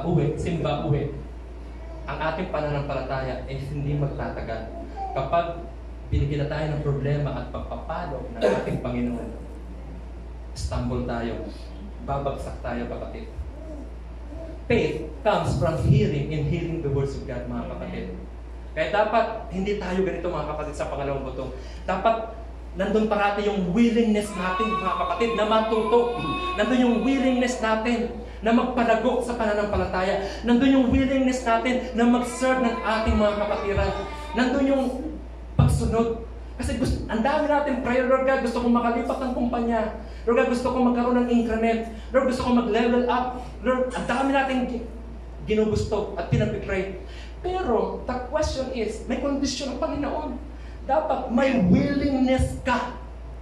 ang ating pananampalataya ay hindi magtatagal. Kapag binigyan na tayo ng problema at pagpapalo ng ating Panginoon, stumble tayo, babagsak tayo, kapatid. Faith comes from hearing and hearing the words of God, mga kapatid. Kaya dapat hindi tayo ganito, mga kapatid, sa pangalawang buto. Dapat nandun parati yung willingness natin, mga kapatid, na matuto. Nandun yung willingness natin na magpalago sa pananampalataya. Nandun yung willingness natin na mag-serve ng ating mga kapatiran. Nandun yung pagsunod. Kasi ang dami natin prayer, Lord God, gusto kong makalipat ng kumpanya. Lord God, gusto kong magkaroon ng increment. Lord, gusto kong mag-level up. Lord, ang dami natin ginugusto at pinapipray. Pero, the question is, may kondisyon ng Panginoon. Dapat may willingness ka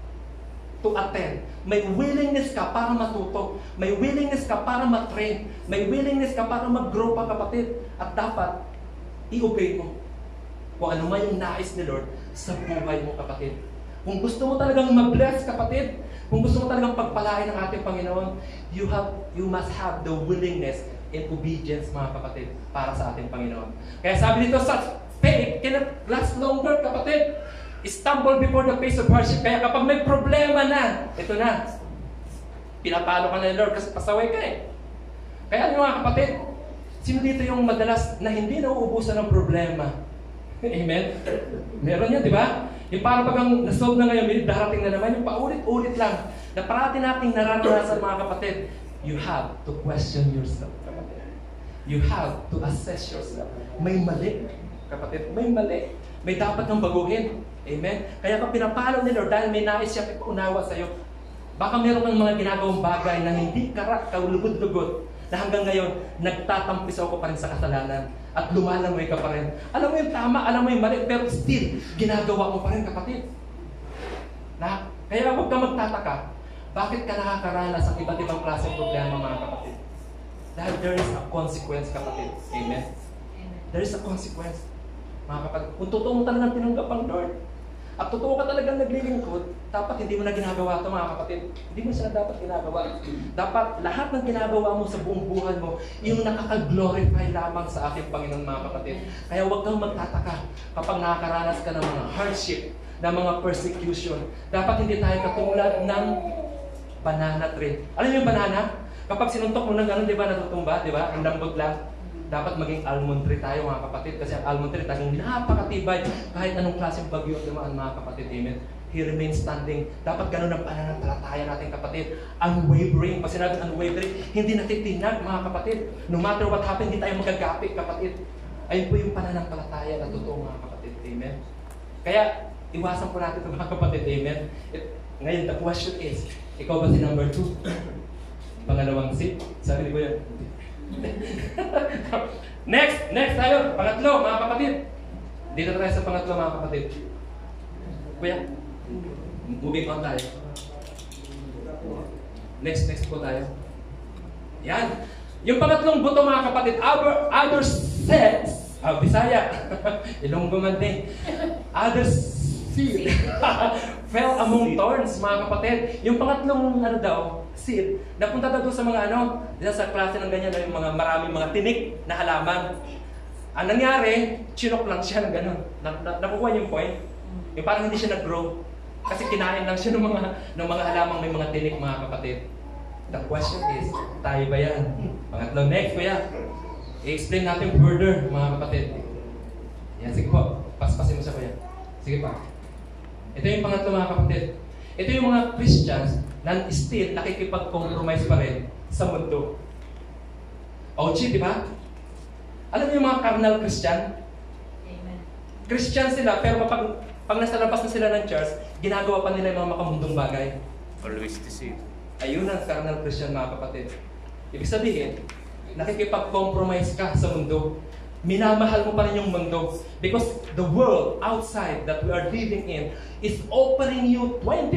to attend. May willingness ka para matuto. May willingness ka para matrain. May willingness ka para mag-grow pa, kapatid. At dapat, i-obey mo kung ano man yung nais ni Lord sa buhay mo, kapatid. Kung gusto mo talagang mag-bless, kapatid, kung gusto mo talagang pagpalain ng ating Panginoon, you must have the willingness and obedience, mga kapatid, para sa ating Panginoon. Kaya sabi dito sa faith cannot last longer, kapatid. Stumble before the face of hardship. Kaya kapag may problema na, ito na, pinapalo ka na ni Lord kasi pasaway ka eh. Kaya ano, mga kapatid, sino dito yung madalas na hindi nauubusan ng problema? Amen? Meron yan, di ba? Yung parang pag ang nasolve na ngayon, may darating na naman, yung paulit-ulit lang, na parati nating nararanasan, mga kapatid, you have to question yourself, kapatid. You have to assess yourself. May mali, kapatid, may mali. May dapat kang baguhin. Amen? Kaya pag pinapalo ni Lord, dahil may nais siya ipaunawa sa'yo, baka meron kang mga ginagawang bagay na hindi kaulugod-lugod, na hanggang ngayon, nagtatampisaw ko pa rin sa kasalanan at lumalangoy ka pa rin. Alam mo yung tama, alam mo yung mali, pero still, ginagawa mo pa rin, kapatid. Kaya huwag ka magtataka, bakit ka nakakaranas ng iba't ibang klaseng problema, mga kapatid? Dahil there is a consequence, kapatid. Amen? There is a consequence. Mga kapatid, kung totoo mo talagang tinanggap ang Lord, at totoo ka talagang naglilingkod, dapat hindi mo na ginagawa ito, mga kapatid. Hindi mo sila dapat ginagawa. Dapat lahat ng ginagawa mo sa buong buhay mo, yung nakaka-glorify lamang sa ating Panginoon, mga kapatid. Kaya huwag kang magtataka kapag nakakaranas ka ng mga hardship, ng mga persecution. Dapat hindi tayo katulad ng banana tree. Alam niyo yung banana? Kapag sinuntok mo ng gano'n, di ba, natutumba, di ba? Ang lambot lang. Dapat maging almond tree tayo, mga kapatid, kasi ang almond tree talagang napakatibay kahit anong klaseng bagyo at dumaan, mga kapatid. Amen. he remains standing. Dapat ganun ang pananampalataya natin, kapatid. Unwavering. Pag sinabing unwavering, hindi natitinag, mga kapatid. No matter what happen, hindi tayo magagapi, kapatid. Ayun po yung pananampalataya na totoo, mga kapatid. Amen? Kaya, iwasan po natin ito, mga kapatid. Amen? Ngayon, the question is, ikaw ba si number 2? Pangalawang seat? Sabi ni Kuya. Next tayo. Pangatlo, mga kapatid. Dito tayo sa pangatlo, mga kapatid. Kuya, moving on tayo. Next po tayo. Yan. Yung pangatlong buto, mga kapatid, other sex, Bisaya, Ilonggo man din. Other seed fell among thorns, mga kapatid. Yung pangatlong seed, napunta daw sa mga dito sa klase ng ganyan, yung mga maraming mga tinik na halaman. Ang nangyari, chinok lang siya ng gano'n. Nakukuha niyo yung point? Yung parang hindi siya nag-grow. Kasi kinain lang siya ng mga halamang may mga tinik, mga kapatid. The question is, tayo ba yan? Pangatlo, next, kuya. I-explain natin further, mga kapatid. Yan, sige po. Paspasin mo siya, kuya. Sige pa. Ito yung pangatlo, mga kapatid. Ito yung mga Christians na still nakikipag-compromise pa rin sa mundo. Ouchie, di ba? Alam niyo yung mga carnal Christian? Amen. Christian sila, pero pag nasa labas na sila ng church, ginagawa pa nila yung mga makamundong bagay. Always deceive. Ayun ang carnal Christian, mga kapatid. Ibig sabihin, nakikipag-compromise ka sa mundo. Minamahal mo pa rin yung mundo. Because the world outside that we are living in is offering you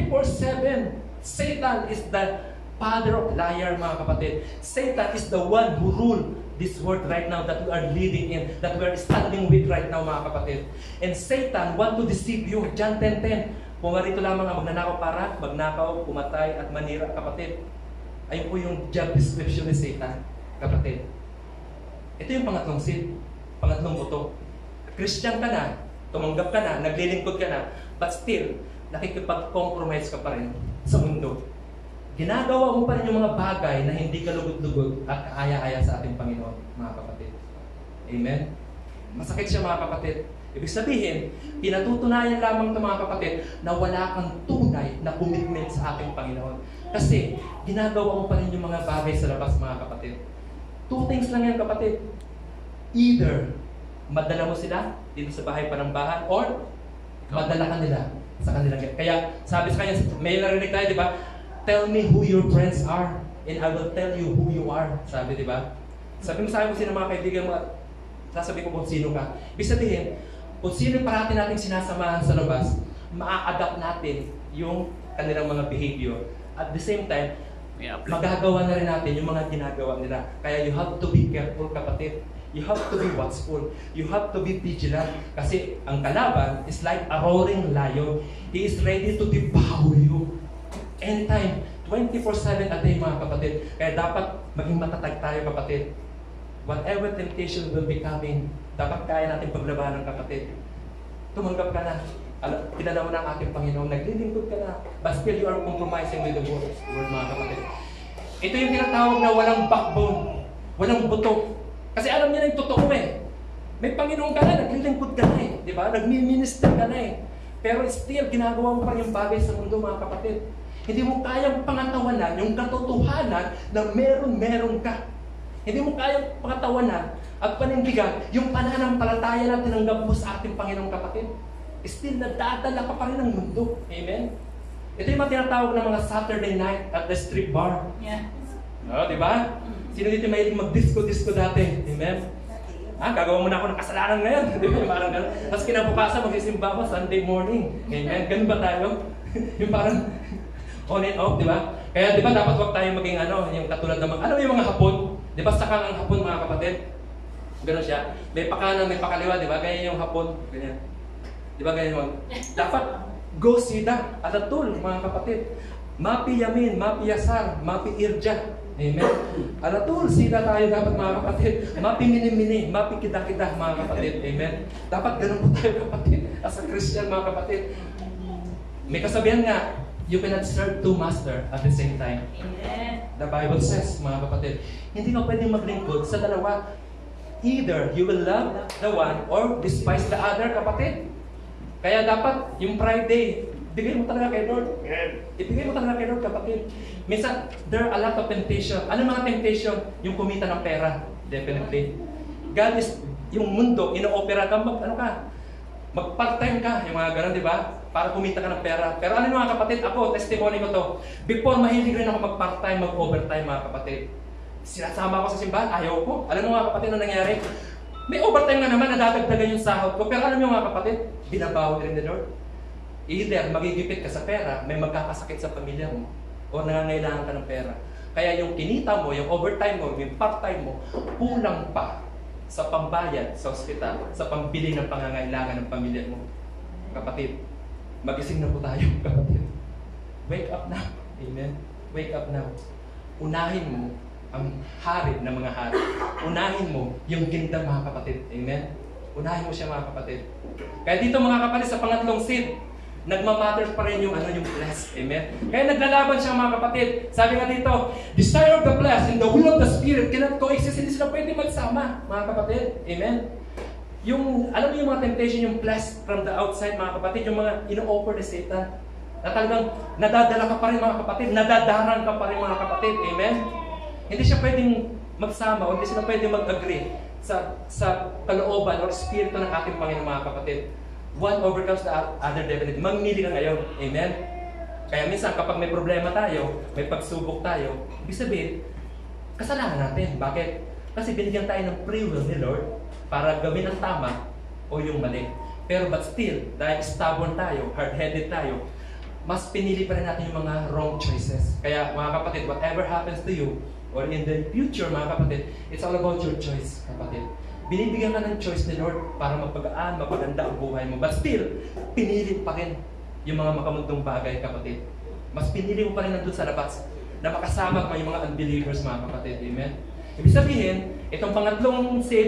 24/7. Satan is the father of liar, mga kapatid. Satan is the one who rule this world right now that we are living in, that we are standing with right now, mga kapatid. And Satan want to deceive you. John 10:10. Kung marito lamang ang magnanakaw para, magnakaw, pumatay, at manira, kapatid. Ayun po yung job description ni Satan, kapatid. Ito yung pangatlong sin, pangatlong buto. Christian ka na, tumanggap ka na, naglilingkod ka na, but still, nakikipag-compromise ka pa rin sa mundo. Ginagawa mo pa rin yung mga bagay na hindi ka lugod-lugod at kaaya-aya sa ating Panginoon, mga kapatid. Amen? Masakit siya, mga kapatid. Ibig sabihin, pinatutunayan lamang ito, mga kapatid, na wala kang tunay na commitment sa ating Panginoon. Kasi, ginagawa mo pa rin yung mga bagay sa labas, mga kapatid. Two things lang yan, kapatid. Either, madala mo sila dito sa bahay panambahan, or madala ka nila sa kanilang. Kaya, sabi sa kanya, may narinig tayo, di ba? Tell me who your friends are, and I will tell you who you are. Sabi, di ba? Sabi mo sa akin kung sino mga kaibigan mo, sasabi ko kung sino ka. Ibig sabihin, kung sino parati natin sinasamahan sa labas, maa-adapt natin yung kanilang mga behavior. At the same time, magagawa na rin natin yung mga ginagawa nila. Kaya you have to be careful, kapatid. You have to be watchful. You have to be vigilant. Kasi ang kalaban is like a roaring lion. He is ready to devour you. Anytime, 24/7 a day, mga kapatid. Kaya dapat maging matatag tayo, kapatid. Whatever temptation will be coming, dapat kaya natin paglabanan, kapatid. Tumanggap ka na. Kilala mo na ang ating Panginoon. Naglilingkod ka na. But still, you are compromising with the word, mga kapatid. Ito yung tinatawag na walang backbone. Walang buto. Kasi alam niya na yung totoo eh. May Panginoon ka na, naglilingkod ka na eh. Di ba? Nagmi-minister ka na eh. Pero still, ginagawa mo pa yung bagay sa mundo, mga kapatid. Hindi mo kayang pangatawanan yung katotohanan na meron ka. Hindi mo kayang pangatawanan at panindigan yung pananampalataya na tinanggap mo sa ating Panginoong, kapatid. Still, nadadala ka pa rin ng mundo. Amen? Ito yung mga tinatawag ng mga Saturday night at the strip bar. Yeah. No, di ba? Sino dito mahilig mag-disco dati? Amen? Gagawa mo na ako ng kasalanan ngayon. Di ba? Parang gano'n. Tapos kinabukasan, magsisimba ako Sunday morning. Amen? Ganun ba tayo? Yung parang on and off, di ba? Kaya di ba dapat wag tayo maging yung katulad ng mga, yung mga Hapon? Di ba sakang ang Hapon, mga kapatid? Gano'n siya. May pakanan, may pakaliwa, di ba? Ganyan yung Hapon. Ganyan. Di ba ganyan yung dapat go sida at atul, mga kapatid. Mapi yamin, mapi yasar, mapi irja. Amen. Alatul, sida tayo dapat, mga kapatid. Mapi mini-mini, mapi kita-kita, mga kapatid. Amen. Dapat ganun po tayo, kapatid. As a Christian, mga kapatid. May kasabihan nga, you cannot serve two masters at the same time. Amen. The Bible says, mga kapatid, hindi ka pwedeng maglingkod sa dalawa. Either you will love the one or despise the other, kapatid. Kaya dapat, yung Friday, Ibigay mo talaga kay Lord. Ibigay mo talaga kay Lord, kapatid. Minsan, there are a lot of temptation. Ano mga temptation? Yung kumita ng pera. Definitely. God is, yung mundo, ino-opera ka, mag-part-time ka, yung mga ganun, di ba? Para kumita ka ng pera. Pero ano mga kapatid, ako, testimony ko to. Before, mahilig rin ako mag-part-time, mag-overtime, mga kapatid. Sinasama ako sa simbahan, ayaw ko. Alam mo mga kapatid, ano nangyari? May overtime nga naman, nadadagdagan yung sahod ko. Pero alam mo mga kapatid, binabawi rin ni Lord. Either magigipit ka sa pera, may magkakasakit sa pamilya mo, o nangangailangan ka ng pera. Kaya yung kinita mo, yung overtime mo, yung part-time mo, kulang pa sa pambayad sa ospital, sa pambili ng pangangailangan ng pamilya mo. Kapatid, magising na po tayo, kapatid. Wake up now. Amen? Wake up now. Unahin mo ang hari ng mga hari. Unahin mo yung kingdom, mga kapatid. Amen? Unahin mo siya, mga kapatid. Kaya dito, mga kapatid, sa pangatlong seed, nagmamatter pa rin yung yung blessed. Amen? Kaya naglalaban siya, mga kapatid. Sabi nga dito, desire of the blessed and the will of the Spirit cannot coexist. Hindi sila pwede magsama, mga kapatid. Amen? Yung, alam mo yung mga temptation, yung blessed from the outside, mga kapatid, yung mga ino-offer ni Satan, na talagang nadadala ka pa rin, mga kapatid, nadadarang ka pa rin, mga kapatid. Amen? Hindi siya pwedeng magsama o hindi sila pwedeng mag-agree sa kalooban o spirito ng ating Panginoon, mga kapatid. One overcomes the other definitely. Mamili ka ngayon. Amen? Kaya minsan kapag may problema tayo, may pagsubok tayo, ibig sabihin, kasalanan natin. Bakit? Kasi binigyan tayo ng free will ni Lord para gawin ang tama o yung mali. Pero but still, dahil stubborn tayo, hard-headed tayo, mas pinili pa rin natin yung mga wrong choices. Kaya mga kapatid, whatever happens to you, or in the future, mga kapatid, it's all about your choice, kapatid. Binibigyan ka ng choice ni Lord para mapagaan, mapaganda ang buhay mo. But still, pinili pa rin yung mga makamundong bagay, kapatid. Mas pinili mo pa rin nandun sa labas na makasama ka yung mga unbelievers, mga kapatid. Amen? Ibig sabihin, itong pangatlong seed,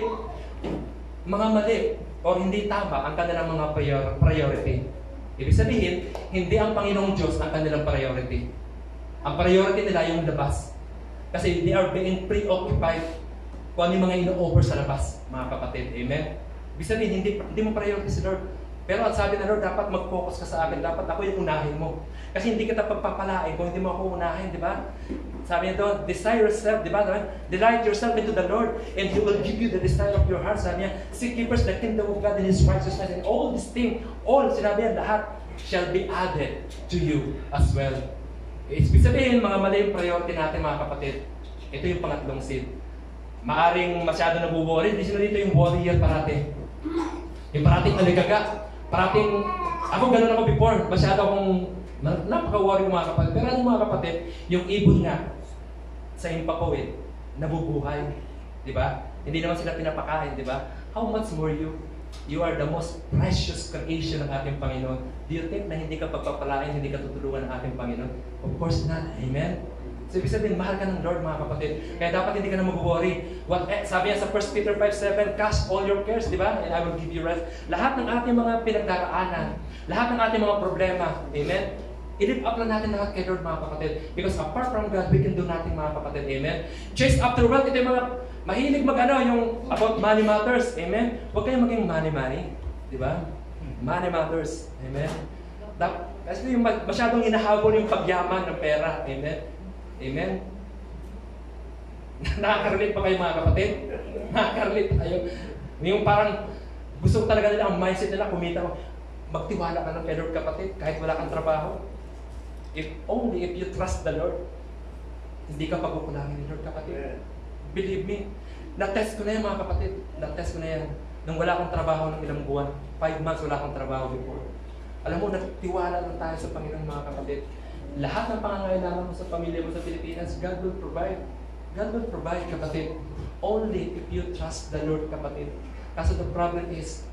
mga mali o hindi tama ang kanilang mga priority. Ibig sabihin, hindi ang Panginoong Diyos ang kanilang priority. Ang priority nila yung labas. Kasi they are being preoccupied kung ano yung mga ino-offer sa labas, mga kapatid. Amen? Ibig sabihin, hindi mo priority si Lord. Pero ang sabi ng Lord, dapat mag-focus ka sa akin. Dapat ako yung unahin mo. Kasi hindi kita pagpapalain kung hindi mo ako unahin, di ba? Sabi niya doon, desire yourself, di ba? Delight yourself into the Lord and He will give you the desire of your heart. Sabi niya, seek ye first the kingdom of God and His righteousness, and all these things, sinabi niya, lahat shall be added to you as well. Ibig sabihin, mga mali yung priority natin, mga kapatid. Ito yung pangatlong seed. Maaring masyado nabuworry, hindi sila dito yung warrior parati. Yung parating naligaga. Parating, ako ganun ako before, masyado akong napaka-worry mga kapatid. Pero ano mga kapatid, yung ibon nga sa impapawid, nabubuhay. Di ba? Hindi naman sila pinapakain, di ba? How much more you? You are the most precious creation ng ating Panginoon. Do you think na hindi ka pagpapalain, hindi ka tutulungan ng ating Panginoon? Of course not. Amen? So, ibig sabihin, mahal ka ng Lord, mga kapatid. Kaya dapat hindi ka na mag-worry. Sabi niya sa 1 Peter 5:7, cast all your cares, di ba? And I will give you rest. Lahat ng ating mga pinagdaraanan, lahat ng ating mga problema, amen? I-lift up lang natin lahat kay Lord, mga kapatid. Because apart from God, we can do nothing, mga kapatid. Amen? Chase after wealth. Ito yung mga mahilig yung about money matters. Amen? Huwag kayong maging money. Di ba? Money matters. Amen? Kasi yung masyadong inahabol yung pagyaman ng pera. Amen? Amen? Nakaka-relate pa kayo, mga kapatid? Nakaka-relate tayo. Yung parang gusto talaga nila, ang mindset nila, kumita mo. Magtiwala ka ng kay Lord, kapatid, kahit wala kang trabaho. If you trust the Lord, hindi ka pagkukulangin ni Lord, kapatid. Believe me, na-test ko na yan, mga kapatid. Na-test ko na yan. Nung wala akong trabaho ng ilang buwan, 5 months wala akong trabaho before. Alam mo, nagtiwala lang tayo sa Panginoon, mga kapatid. Lahat ng pangangailangan mo sa pamilya mo sa Pilipinas, God will provide. God will provide, kapatid. Only if you trust the Lord, kapatid. Kasi the problem is,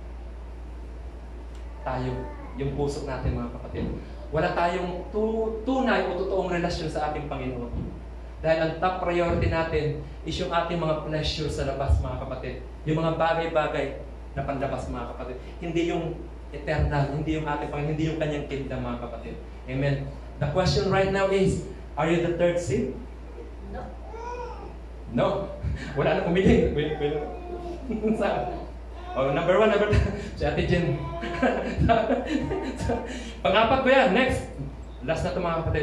tayo, yung puso natin, mga kapatid. Wala tayong tunay o totoong relasyon sa ating Panginoon. Dahil ang top priority natin is yung ating mga pleasure sa labas, mga kapatid. Yung mga bagay-bagay na panlabas, mga kapatid. Hindi yung eternal, hindi yung ating Panginoon, hindi yung kanyang kingdom, mga kapatid. Amen. The question right now is, are you the third seed? No. No. Wala na pumili. Oh, number 1, number 2. Si Ate Jen. Pang-apat ko yan. Next. Last na ito mga kapatid.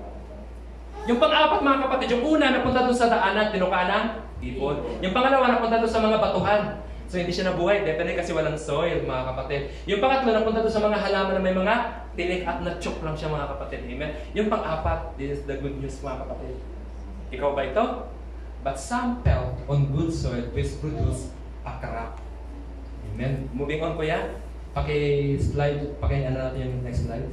Yung pang-apat mga kapatid, yung una napunta doon sa daanan, tinukaan ng ibon. Yung pangalawa napunta doon sa mga batuhan. So hindi siya nabuhay, definitely kasi walang soil mga kapatid. Yung pangatlo napunta doon sa mga halaman na may mga tinik at na-choke lang siya mga kapatid. Amen. Yung pang-apat, this is the good news mga kapatid. Ikaw ba ito? But some fell on good soil which produced a crop. Amen. Moving on ko yan. Paki-slide, ano natin yung next slide.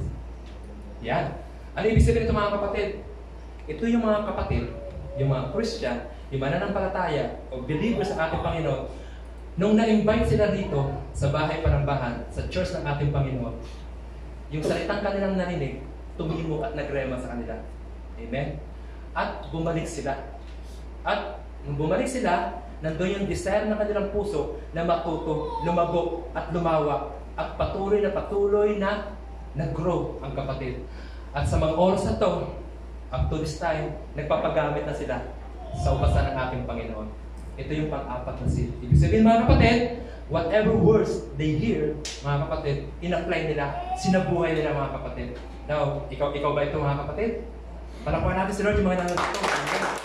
Yan. Ano ibig sabihin ito mga kapatid? Ito yung mga kapatid, yung mga Christian, yung mananampalataya o believers sa ating Panginoon, nung na-invite sila dito sa bahay panambahan, sa church ng ating Panginoon, yung salitang kanilang narinig, tumimo at nagrema sa kanila. Amen? At bumalik sila. At nung bumalik sila, nandun yung desire ng kanilang puso na matuto, lumago at lumawa at patuloy na nag-grow ang kapatid. At sa mga oras na to, up to this time, nagpapagamit na sila sa upasan ng ating Panginoon. Ito yung pang-apat na seed. Ibig sabihin mga kapatid, whatever words they hear, mga kapatid, in-apply nila, sinabuhay nila mga kapatid. Now, ikaw ba ito mga kapatid? Palakuhan natin si Lord yung mga nangyayon ito.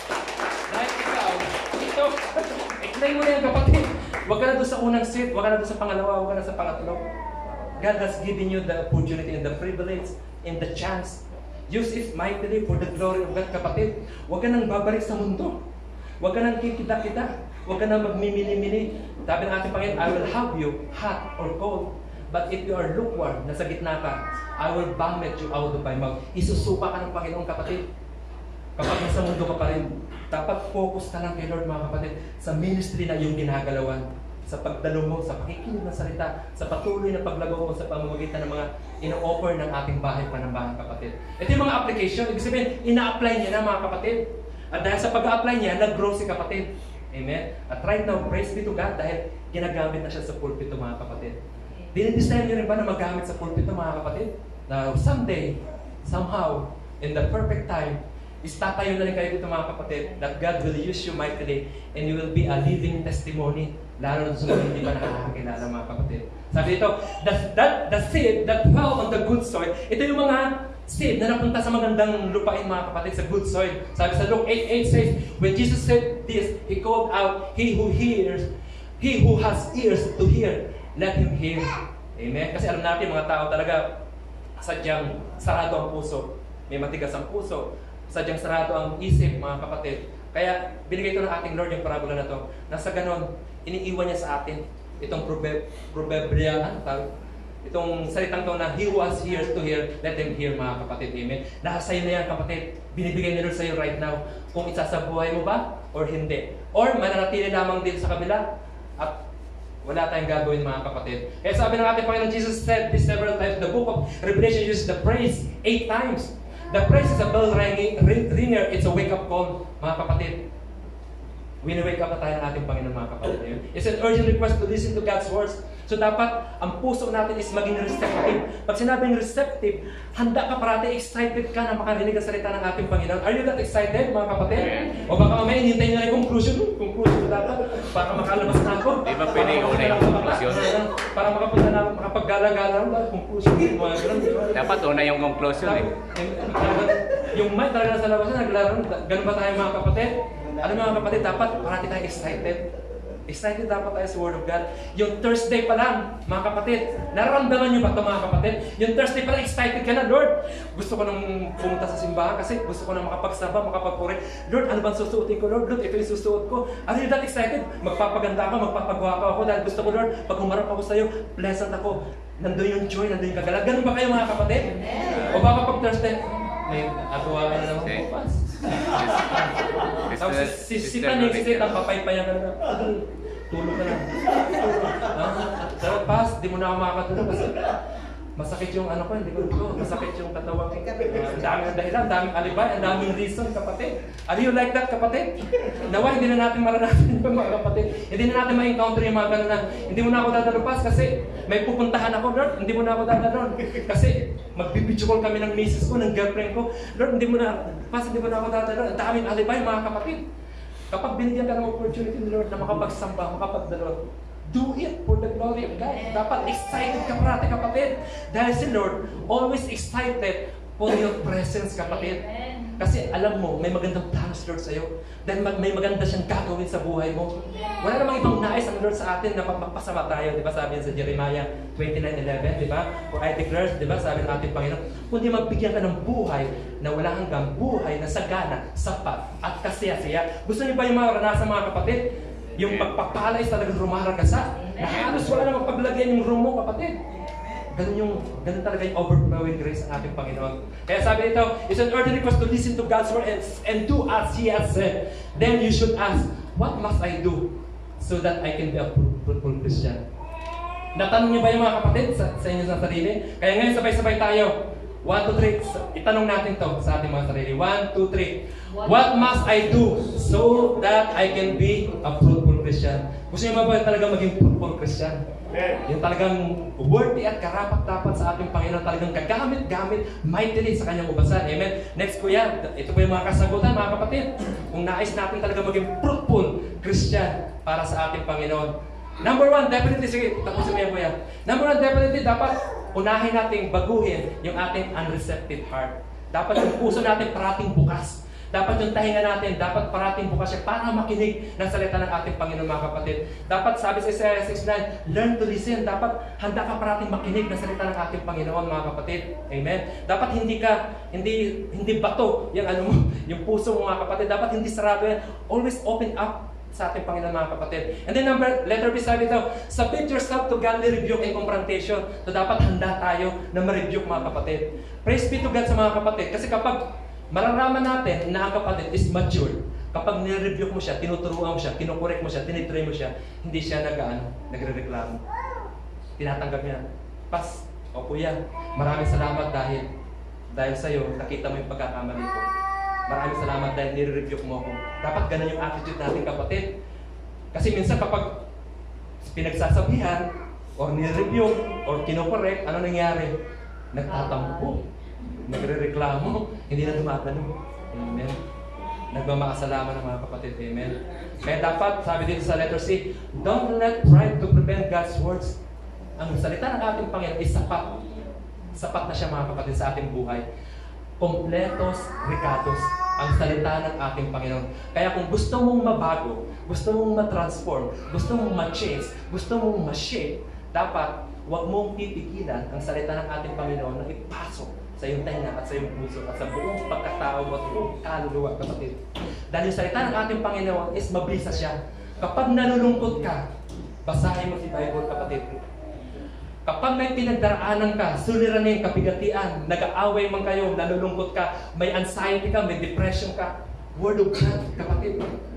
Dahil ito, explain mo na yan kapatid. Huwag ka na doon sa unang seed, huwag ka na doon sa pangalawa, huwag ka na sa pangatlo. God has given you the opportunity and the privilege and the chance. Use it mightily for the glory of God, kapatid. Huwag ka nang babalik sa mundo. Huwag ka nang kikita-kita. Huwag ka nang magmimili-mili. Sabi ng ating Panginoon, I will have you hot or cold. But if you are lukewarm, nasa gitna ka, I will vomit you out of my mouth. Isusuka ka ng Panginoon, kapatid. Kapag nasa mundo ka pa rin, dapat focus ka lang kay Lord, mga kapatid, sa ministry na iyong ginagalawan. Sa pagdalo mo, sa pakikinig ng salita, sa patuloy na paglagaw mo sa pamamagitan ng mga ino-offer ng ating bahay panambahan, kapatid. Ito yung mga application. Ibig sabihin, ina-apply niya na mga kapatid. At dahil sa pag-apply niya, nag-grow si kapatid. Amen? At right now, praise be to God dahil ginagamit na siya sa pulpito, mga kapatid. Dinidesign niyo rin ba na magamit sa pulpito, mga kapatid? Now, someday, somehow, in the perfect time, istatayo na rin kayo dito, mga kapatid, that God will use you mightily and you will be a living testimony. Lalo na sa mga hindi pa nakakakilala, mga kapatid. Sabi dito, the seed that fell on the good soil, ito yung mga seed na napunta sa magandang lupain, mga kapatid, sa good soil. Sabi sa Luke 8:8 says, when Jesus said this, He called out, he who has ears to hear, let him hear. Amen? Kasi alam natin, mga tao talaga, sadyang sarado ang puso. May matigas ang puso. Sadyang sarado ang isip, mga kapatid. Kaya binigay ito ng ating Lord yung parabola na to. Nasa ganon, iniiwan niya sa atin itong proverbial, itong salitang to na He who has ears to hear, let him hear, mga kapatid. Amen. Nasa sa'yo na yan, kapatid. Binibigay ni Lord sa'yo right now. Kung isasabuhay mo ba or hindi. Or mananatili lamang din sa kabila at wala tayong gagawin, mga kapatid. Kaya sabi ng ating Panginoon, Jesus said this several times. The book of Revelation uses the praise 8 times. The praise is a bell ringer. It's a wake-up call, mga kapatid. Wini-wake up na tayo ng ating Panginoon, mga kapatid. It's an urgent request to listen to God's words. So dapat, ang puso natin is maging receptive. Pag sinabing receptive, handa ka parati, excited ka na makarinig ang salita ng ating Panginoon. Are you not excited, mga kapatid? O baka mamaya, hinintay nyo na yung conclusion dapat, para makalabas na ako. Di ba pwede una yung conclusion? Para makapunta na, makapag-gala-gala, conclusion. Dapat una yung conclusion eh. Yung mic talaga nasa labas na, naglaro. Ganun ba tayo, mga kapatid? Ano mga kapatid, dapat parati tayo excited. Excited dapat tayo sa Word of God. Yung Thursday pa lang, mga kapatid, nararamdaman nyo ba ito, mga kapatid? Yung Thursday pa lang, excited ka na, Lord. Gusto ko nang pumunta sa simbahan kasi gusto ko nang makapagsaba, makapagpuri. Lord, ano bang susuotin ko, Lord? Lord, ito yung susuot ko. Are you that excited? Magpapaganda ako, magpapagwapa ako dahil gusto ko, Lord, pag humarap ako sa iyo, pleasant ako. Nandun yung joy, nandun yung kagalag. Ganun ba kayo, mga kapatid? O baka pag Thursday, may atuwa na naman bukas. Tapos si Panixit, ang papaypayan ka na. Tulog ka na. Sarap pas, di mo na ako makakatulog kasi masakit yung ano ko, hindi ko masakit yung katawan ko. Ang daming dahilan, ang daming alibay, ang daming reason, kapatid. Are you like that, kapatid? Nawa, hindi na natin maranasan yung mga kapatid. Hindi na natin ma-encounter yung mga ganun na, hindi mo na ako dadalupas kasi may pupuntahan ako, Lord, hindi mo na ako dadalon. Kasi magbibidyo call kami ng misis ko, ng girlfriend ko. Lord, hindi mo na ako dadalon. Ang daming alibay, mga kapatid. Kapag binigyan ka ng opportunity ni Lord na makapagsamba, makapagdalo, Do it for the glory of God. Dapat excited ka parati, kapatid. Dahil si Lord, always excited for your presence, kapatid. Kasi alam mo, may magandang plano si Lord sa'yo. Dahil may maganda siyang gagawin sa buhay mo. Wala namang ibang nais ang Lord sa atin na magpasama tayo. Di ba sabi sa Jeremiah 29:11, di ba? For I declare, di ba sabi ng ating Panginoon, kundi magbigyan ka ng buhay na wala hanggang buhay na sagana, sapat, at kasiyasiya. Gusto niyo ba yung maranasan, mga kapatid? Yung pagpapalay is talagang rumaragasa. Na halos wala namang paglagyan yung room mo, kapatid. Ganun talaga yung overflowing grace ng ating Panginoon. Kaya sabi nito, it's an urgent request to listen to God's word and do as He has said. Then you should ask, what must I do so that I can be a fruitful Christian? Natanong niyo ba yung mga kapatid sa inyo sa sarili? Kaya ngayon sabay-sabay tayo. 1, 2, 3. Itanong natin to sa ating mga sarili. 1, 2, 3. What must I do so that I can be a fruitful Christian? Gusto niyo ba talaga maging fruitful Christian? Yung talagang worthy at karapat-dapat sa ating Panginoon, talagang kagamit-gamit mightily sa kanyang ubasan. Amen? Next, kuya, ito po yung mga kasagutan, mga kapatid. Kung nais natin talaga maging fruitful Christian para sa ating Panginoon. Number 1, definitely, sige, tapusin mo yan, kuya. Number 1, definitely, dapat unahin nating baguhin yung ating unreceptive heart. Dapat yung puso natin parating bukas. Dapat yung tahinga natin, dapat parating bukas siya para makinig ng salita ng ating Panginoon, mga kapatid. Dapat, sabi sa Isaiah 6:9, learn to listen. Dapat handa ka parating makinig ng salita ng ating Panginoon, mga kapatid. Amen? Dapat hindi bato yung puso mo, mga kapatid. Dapat hindi sarado yan. Always open up sa ating Panginoon, mga kapatid. And then letter B, sabi daw, submit yourself to godly rebuke and confrontation. So dapat handa tayo na ma-rebuke, mga kapatid. Praise be to God sa mga kapatid. Kasi kapag mararaman natin na ang kapatid is mature, kapag nire-rebuke mo siya, tinuturuan mo siya, kinukorek mo siya, tinitrain mo siya, hindi siya nagre-reklamo. Tinatanggap niya. Pas, o kuya, maraming salamat dahil sa'yo, nakita mo yung pagkakamali ko. Maraming salamat dahil nire-rebuke mo ako. Dapat ganun yung attitude natin, kapatid. Kasi minsan kapag pinagsasabihan, or nire-rebuke, or kinukorek, ano nangyari? Nagtatampo. Nagre-reklamo, hindi na tumatanong. Amen. Nagmamakasalamat ng mga kapatid. Amen. Kaya dapat, sabi dito sa letter C, don't let pride to prevent God's words. Ang salita ng ating Panginoon is sapat. Sapat na siya, mga kapatid, sa ating buhay. Kompletos, ricatos, ang salita ng ating Panginoon. Kaya kung gusto mong mabago, gusto mong ma-transform, gusto mong ma-change, gusto mong ma-shape, dapat huwag mong pipigilan ang salita ng ating Panginoon na ipasok sa iyong tainga at sa iyong puso at sa buong pagkatao at buong kaluluwa, kapatid. Dahil yung salita ng ating Panginoon is mabisa siya. Kapag nalulungkot ka, basahin mo si Bible, kapatid. Kapag may pinagdaraanan ka, suliranin, kapigatian, nag-aaway man kayo, nalulungkot ka, may anxiety ka, may depression ka, Word of God, kapatid.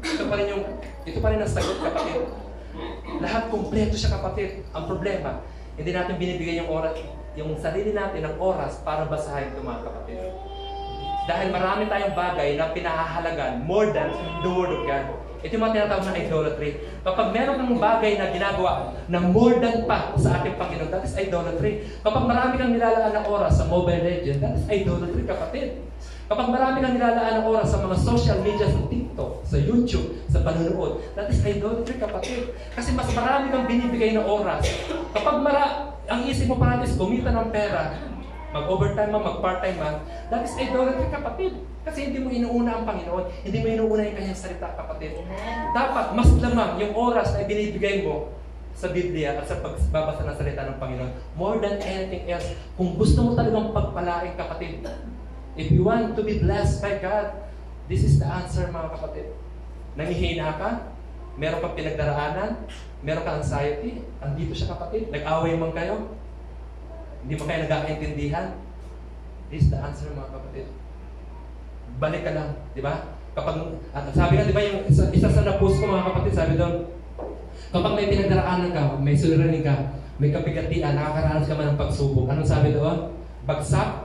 Ito pa rin ang sagot, kapatid. Lahat kumpleto siya, kapatid. Ang problema, hindi natin binibigay yung sarili natin ng oras para basahin ito, mga kapatid. Dahil marami tayong bagay na pinahahalagan more than the Word of God. Ito yung mga tinatawag na idolatry. Kapag meron kang bagay na ginagawa na more than pa sa ating Panginoon, that is idolatry. Kapag marami kang nilalaan ng oras sa Mobile Legends, that is idolatry, kapatid. Kapag marami kang nilalaan ng oras sa mga social media, sa TikTok, sa YouTube, sa panunood, that is idolatry, kapatid. Kasi mas marami kang binibigay na oras. Kapag ang isip mo parang is kumita ng pera, mag-overtime man, mag-part-time man, that is idolatry, kapatid. Kasi hindi mo inuuna ang Panginoon, hindi mo inuuna yung kanyang salita, kapatid. Dapat mas lamang yung oras na ibinibigay mo sa Biblia at sa pagbabasa ng salita ng Panginoon. More than anything else, kung gusto mo talagang pagpalain, kapatid, if you want to be blessed by God, this is the answer, mga kapatid. Nangihina ka, meron kang pinagdaraanan, meron kang anxiety, andito siya, kapatid. Nag-away man kayo, hindi mo kayo nag-aintindihan, this is the answer, mga kapatid. Balik ka lang, di ba? Kapag, sabi nga, di ba, yung isa sa na-post ko, mga kapatid, sabi doon, kapag may pinagdaraanan ka, may suliranin ka, may kapigatian, nakakaranas ka man ng pagsubok, anong sabi doon? Bagsak,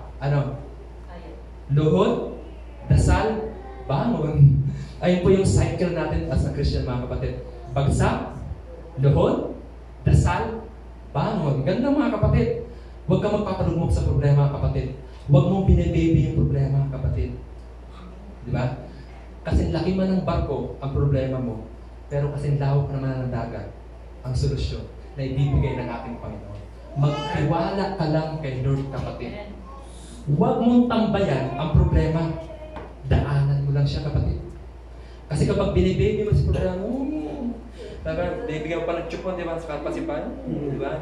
luhod, dasal, bangon. Ayun po yung cycle natin as a Christian, mga kapatid. Bagsak, luhod, dasal, bangon. Ganda, mga kapatid. Huwag ka magpapalugmok sa problema, kapatid. Huwag mong binibaby yung problema, kapatid. Di ba? Kasi laki man ng barko ang problema mo, pero kasi lawak naman ng dagat ang solusyon na ibibigay ng ating Panginoon. Magtiwala ka lang kay Lord, kapatid. Huwag mong tambayan ang problema. Daanan mo lang siya, kapatid. Kasi kapag binibaby mo si problema, binibigyan mo pa ng chupon, di ba? Sa kapasipan, di ba?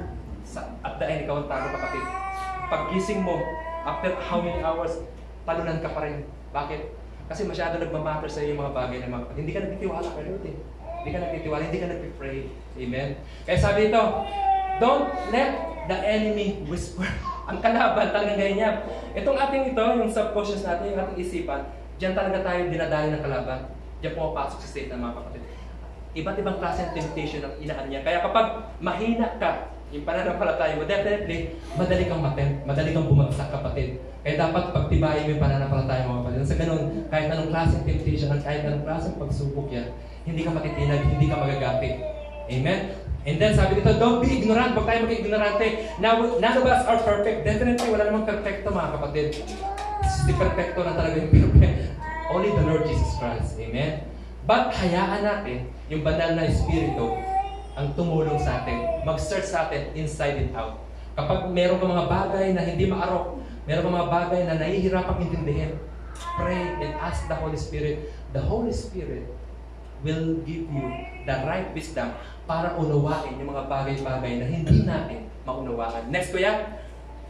At the end, ikaw ang talo, kapatid. Pag-gising mo, after how many hours, talunan ka pa rin. Bakit? Kasi masyado nagmamatter sa iyo yung mga bagay na mga kapatid. Hindi ka nagtitiwala kay Lord, eh. Hindi ka nagtitiwala, hindi ka nagpipray. Amen? Kaya sabi ito, don't let the enemy whisper. Ang kalaban, talagang ganyan. Itong ating ito, yung subconscious natin, yung ating isipan, diyan talaga tayo dinadali ng kalaban. Diyan pumapasok sa state ng mga kapatid. Iba't ibang klase ng temptation ang inaan niya. Kaya kapag mahina ka, yung pananampalataya mo, definitely, madali kang madali kang bumagsak, kapatid. Kaya dapat pagtibayin mo yung pananampalataya mo, kapatid. Sa ganun, kahit anong klaseng temptation, kahit anong klaseng pagsubok yan, hindi ka matitinag, hindi ka magagapi. Amen? And then sabi dito, don't be ignorant. Huwag tayo mag-ignorante. Now, none of us are perfect. Definitely, wala namang perfecto, mga kapatid. Hindi perfecto na talaga yung perfect. Only the Lord Jesus Christ. Amen? But hayaan natin yung banal na Espiritu ang tumulong sa atin. Mag-search sa atin inside and out. Kapag meron ka mga bagay na hindi maarok, meron ka mga bagay na nahihirapang intindihin, pray and ask the Holy Spirit. The Holy Spirit will give you the right wisdom para unawain yung mga bagay-bagay na hindi natin maunawaan. Next, kuya.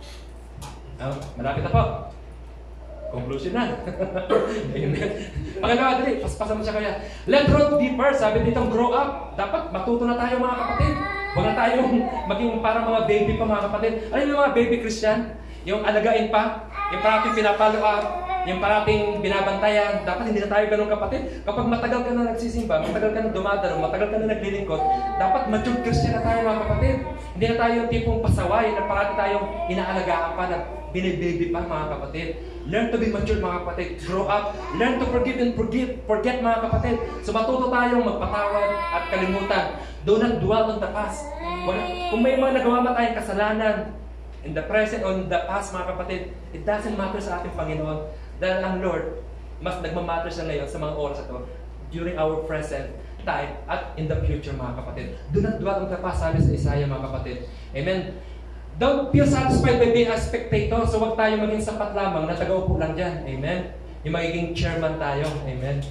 Malapit na po. Conclusion na. Amen. Pangalawa, dali. Paspasan mo siya, kuya. Let grow deeper. Sabi ditong grow up. Dapat matuto na tayo, mga kapatid. Huwag na tayong maging parang mga baby pa, mga kapatid. Ano yung mga baby Christian? Yung alagain pa. Yung parating pinapalo up. Yung parating binabantayan. Dapat hindi na tayo ganun, kapatid. Kapag matagal ka na nagsisimba, matagal ka na dumadalo, matagal ka na naglilingkod, dapat mature Christian na tayo, mga kapatid. Hindi na tayo yung tipong pasaway na parati tayong inaalagaan pa na binibaby pa, mga kapatid. Learn to be mature, mga kapatid. Grow up. Learn to forgive and forget, mga kapatid. So matuto tayong magpatawad at kalimutan. Do not dwell on the past. Kung may mga nagawa ba tayong kasalanan in the present or in the past, mga kapatid, it doesn't matter sa ating Panginoon. Dahil ang Lord, mas nagmamatter siya ngayon sa mga oras ito during our present time at in the future, mga kapatid. Do not dwell on the past, sabi sa Isaiah, mga kapatid. Amen. Don't feel satisfied by being a spectator. So huwag tayo maging sapat lamang na taga-upo lang dyan. Amen. Yung magiging chairman tayo. Amen.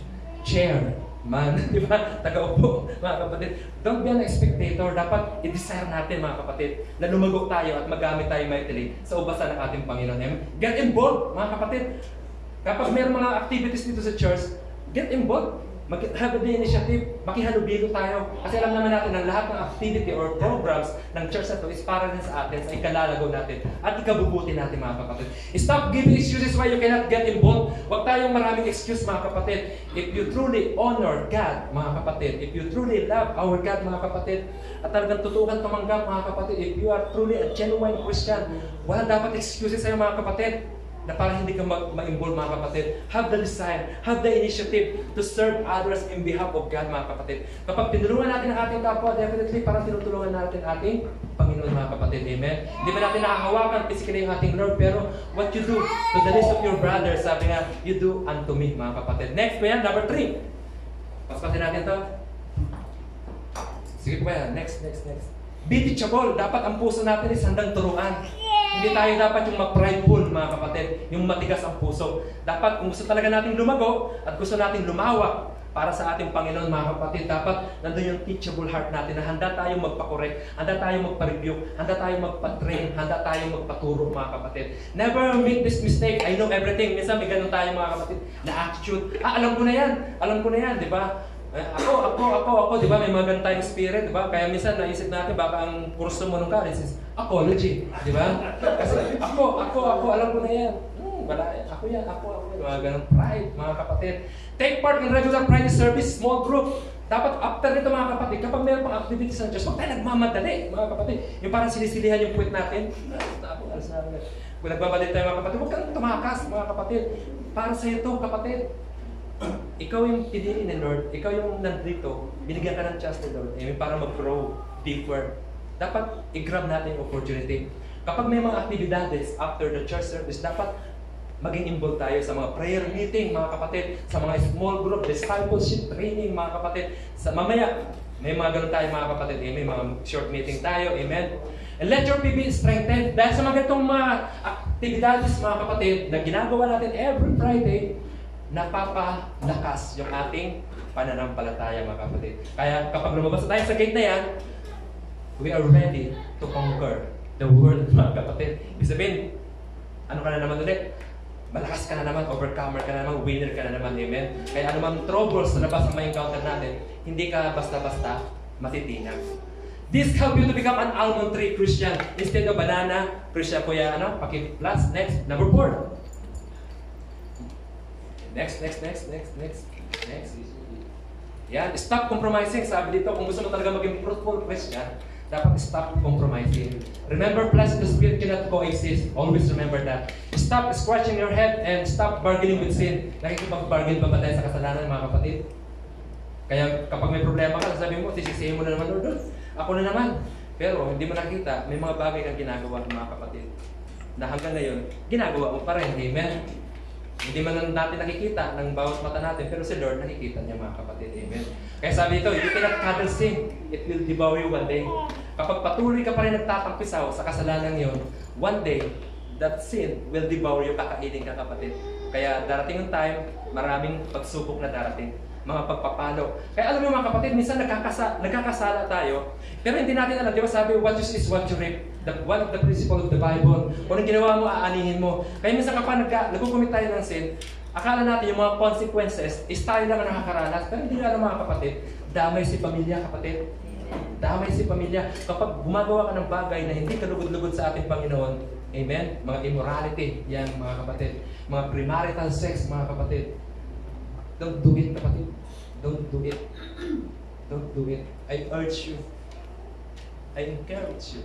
Chairman. Di ba? Taga-upo, mga kapatid. Don't be an spectator. Dapat i-desire natin, mga kapatid, na lumago tayo at magamit tayo mightily sa ubasan ng ating Panginoon. Amen. Get involved, mga kapatid. Kapag mayroong mga activities dito sa church, get involved. Have the initiative, makihalubilo tayo. Kasi alam naman natin na lahat ng activity or programs ng church na ito is para din sa atin, sa ikalalago natin at ikabubuti natin, mga kapatid. Stop giving excuses why you cannot get involved. Huwag tayong maraming excuse, mga kapatid. If you truly honor God, mga kapatid, if you truly love our God, mga kapatid, at talagang tutukan tumanggap, mga kapatid, if you are truly a genuine Christian, wala dapat excuses sa'yo, mga kapatid, na parang hindi ka ma-involve, mga kapatid. Have the desire, have the initiative to serve others in behalf of God, mga kapatid. Kapag tinulungan natin ang ating kapwa, definitely parang tinutulungan natin ating Panginoon, mga kapatid. Amen? Hindi ba natin nakahawakan physically ang ating Lord, pero what you do to the least of your brothers, sabi nga, you do unto me, mga kapatid. Next po yan, number 3. Paspasin natin to. Sige po yan, next. Be teachable. Dapat ang puso natin is handang turuan. Hindi tayo dapat yung mag-prideful, mga kapatid, yung matigas ang puso. Dapat kung gusto talaga nating lumago at gusto nating lumawak para sa ating Panginoon, mga kapatid, dapat nandun yung teachable heart natin na handa tayong magpa-correct, handa tayong magpa-review, handa tayong magpa-train, handa tayong magpaturo, mga kapatid. Never make this mistake. I know everything. Minsan may ganun tayo, mga kapatid, na attitude. Alam ko na yan, di ba? Ako, di ba? May mga ganun tayong spirit, di ba? Kaya minsan naisip natin baka ang kurso mo nung college is apology, di ba? Kasi ako, alam ko na yan. Wala, ako yan. Mga ganun pride, mga kapatid. Take part in regular Friday service, small group. Dapat after nito, mga kapatid, kapag mayroon pang activities ng Diyos, huwag tayo nagmamadali, mga kapatid. Yung parang sinisilihan yung puwet natin. Kung nagmamadali tayo, mga kapatid, huwag kang tumakas, mga kapatid. Para sa ito, kapatid. Ikaw yung pinili ni Lord, ikaw yung nandito, binigyan ka ng chance ni Lord, para mag-grow deeper. Dapat i-grab natin yung opportunity. Kapag may mga aktibidades after the church service, dapat maging involved tayo sa mga prayer meeting, mga kapatid, sa mga small group, discipleship training, mga kapatid. Sa mamaya, May mga ganun tayo mga kapatid, amen. Mga short meeting tayo, amen. And let your faith be strengthened. Dahil sa mga ganitong mga activities mga kapatid na ginagawa natin every Friday, napapalakas yung ating pananampalataya mga kapatid. Kaya kapag lumabas tayo sa gate na yan, we are ready to conquer the world mga kapatid. Ibig sabihin, ano ka na naman ulit? Malakas ka na naman, overcomer ka na naman, winner ka na naman, amen. Kaya anumang troubles na labas ang may encounter natin, hindi ka basta-basta matitinag. This help you to become an almond tree Christian instead of banana Christian. Kuya, paki-plus. Next, number 4. Next. Yan, stop compromising. Sabi dito, kung gusto mo talaga maging fruitful Christian, dapat stop compromising. Remember, flesh and the spirit cannot coexist. Always remember that. Stop scratching your head and stop bargaining with sin. Nakikipag-bargain pa ba tayo sa kasalanan, mga kapatid? Kaya kapag may problema ka, sabi mo, sisisihin mo na naman, Lord, ako na naman. Pero hindi mo nakita, may mga bagay kang ginagawa ng mga kapatid na hanggang ngayon, ginagawa mo pa rin. Amen? Hindi man natin nakikita ng bawat mata natin, pero si Lord nakikita niya mga kapatid. Amen? Kaya sabi dito, you cannot cuddle sin. It will devour you one day. Kapag patuloy ka pa rin nagtatampisaw sa kasalanan yon, one day, that sin will devour you, kakainin ka kapatid. Kaya darating yung time, maraming pagsubok na darating. Mga pagpapalo. Kaya alam mo mga kapatid, minsan nagkakasala tayo, pero hindi natin alam, di ba sabi, what you see is what you reap. One of the principle of the Bible. Kung anong ginawa mo, aanihin mo. Kaya minsan kapag nagkukumit tayo ng sin, akala natin yung mga consequences is tayo lang ang nakakaranas. Pero hindi alam mga kapatid, damay si pamilya kapatid. Damay si pamilya. Kapag gumagawa ka ng bagay na hindi kalugod-lugod sa ating Panginoon, amen? Mga immorality, yan mga kapatid. Mga premarital sex, mga kapatid. Don't do it, kapatid. Don't do it. Don't do it. I urge you. I encourage you.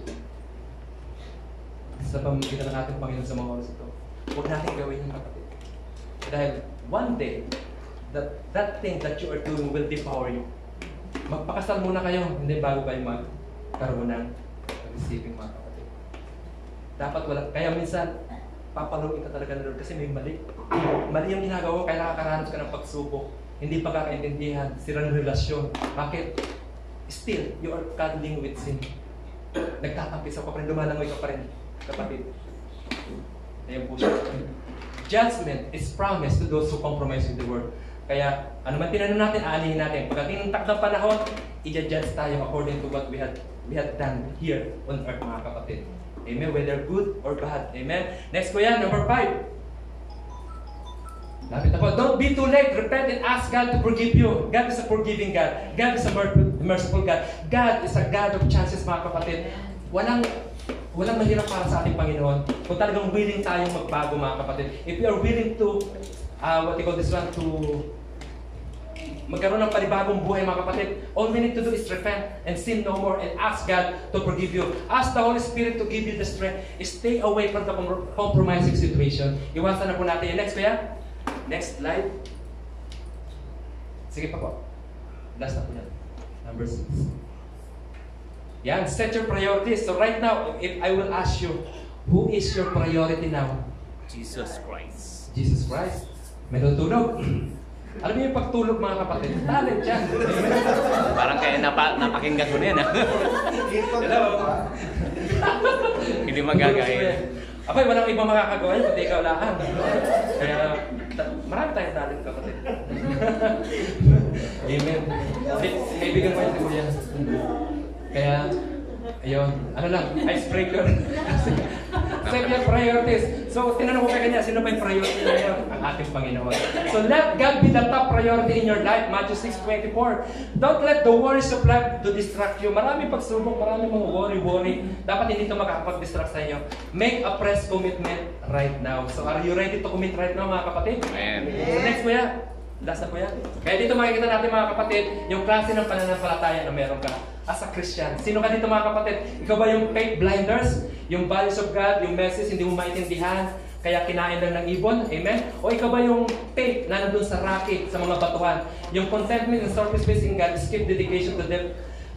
Sa pamamagitan ng ating Panginoon sa mga oras ito, huwag natin gawin yung kapatid. Dahil one day, that thing that you are doing will devour you. Magpakasal muna kayo, hindi bago kayo magkaroon ng receiving mga kapatid. Dapat wala. Kaya minsan, papaluin ka talaga ng Lord kasi may mali. Mali yung ginagawa, kaya nakakaranas ka ng pagsubok. Hindi pagkakaintindihan, sirang relasyon. Bakit? Still, you are cuddling with sin. Nagtatampisaw ka pa rin, lumalangoy ka pa rin, kapatid. Ayan po siya. Judgment is promised to those who compromise with the word. Kaya, ano man tinanong natin, aanihin natin. Pagdating ng takdang panahon, i-judge tayo according to what we had done here on earth, mga kapatid. Amen? Whether good or bad. Amen? Next ko yan, number 5. Lapit ako. Don't be too late. Repent and ask God to forgive you. God is a forgiving God. God is a merciful God. God is a God of chances, mga kapatid. Walang mahirap para sa ating Panginoon. Kung talagang willing tayong magbago, mga kapatid. If you are willing to, to magkaroon ng panibagong buhay, mga kapatid, all we need to do is repent and sin no more and ask God to forgive you. Ask the Holy Spirit to give you the strength. Stay away from the compromising situation. Iwasan na po natin. Next, kaya? Next slide. Sige pa po. Last na po yan. Number 6. Yan, set your priorities. So right now, if I will ask you, who is your priority now? Jesus Christ. Jesus Christ. May tutulog. Alam niyo yung pagtulog, mga kapatid? Talent yan. Parang kaya napakinggan ko na yan. Hello. Hindi magagaya. Abay, walang ibang makakagawa yun, pati ikaw lahat. Kaya, marami tayong talent, kapatid. Amen. Kaibigan mo yun, Kuya. Kaya, ayun, ano lang, icebreaker. Set your priorities. So, tinanong ko kay kanya, sino ba yung priority niya? Ang ating Panginoon. So, let God be the top priority in your life. Matthew 6:24. Don't let the worries of life to distract you. Marami pagsubok, marami mga worry. Dapat hindi ito makakapag-distract sa inyo. Make a press commitment right now. So, are you ready to commit right now, mga kapatid? Amen. So, next po yan. Last na po yan. Kaya dito makikita natin, mga kapatid, yung klase ng pananampalataya na meron ka as a Christian. Sino ka dito, mga kapatid? Ikaw ba yung faith blinders? Yung values of God, yung message hindi mo maintindihan, kaya kinain lang ng ibon? Amen? O ikaw ba yung faith na nandun sa racket, sa mga batuhan? Yung contentment and service-based in God, skip dedication to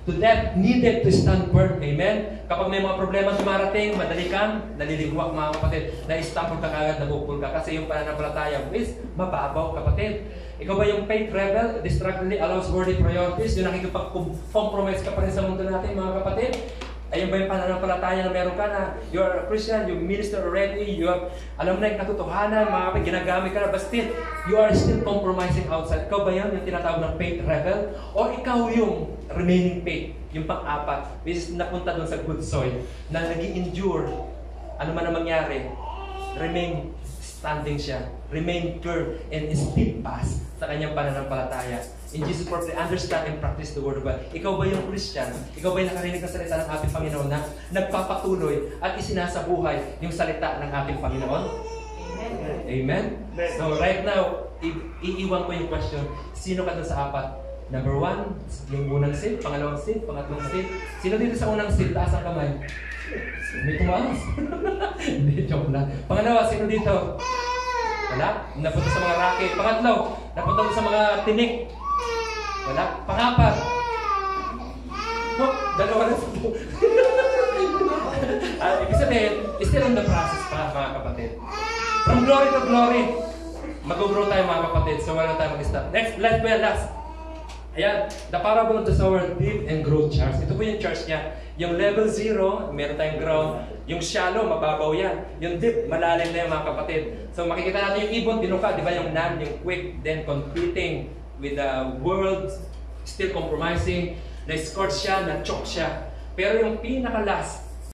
to death needed to stand firm. Amen? Kapag may mga problema dumarating, madali kang naliligwak mga kapatid. Na-stumble ka kagad, nabukol ka. Kasi yung pananampalataya is mababaw kapatid. Ikaw ba yung faith rebel, distractedly allows worldly priorities, yung nakikipag-compromise ka pa rin sa mundo natin mga kapatid? Ayun ba yung pananampalataya na meron ka na you are a Christian, you minister already, you have, alam na yung katotohanan, mga kapatid, ginagamit ka na, but still, you are still compromising outside. Ikaw ba yan, yung tinatawag ng faith rebel? O ikaw yung remaining faith, yung pang-apat, which is napunta doon sa good soil, na nag-i-endure, ano man ang mangyari, remain standing siya, remain firm and steadfast sa kanyang pananampalataya. In Jesus' for understand and practice the Word of God. Ikaw ba yung Christian? Ikaw ba yung nakarinig ng salita ng ating Panginoon na nagpapatuloy at isinasabuhay yung salita ng ating Panginoon? Amen. Amen? So right now, iiwan ko yung question, sino ka doon sa apat? Number 1, yung unang seat, pangalawang seat, pangatlong seat. Sino dito sa unang seat? Taas ang kamay. May tumaas. Hindi, joke lang. Pangalawa, sino dito? Wala? Napunta sa mga racket. Pangatlo, napunta sa mga tinik. Wala? Pangapat. No, dalawa na sa po. Ibig sabihin, still on the process pa, mga kapatid. From glory to glory. Mag-grow tayo, mga kapatid. So, wala tayo mag-stop. Next, last. Ayan, the parable of the sower, deep and growth charge. Ito po yung charge niya. Yung level 0, meron tayong ground. Yung shallow, mababaw yan. Yung deep, malalim na yan mga kapatid. So makikita natin yung ibon, dinuka, di ba? Yung nan, yung quick, then competing with the world, still compromising. Na-scorch siya, na-choke siya. Pero yung pinaka-last,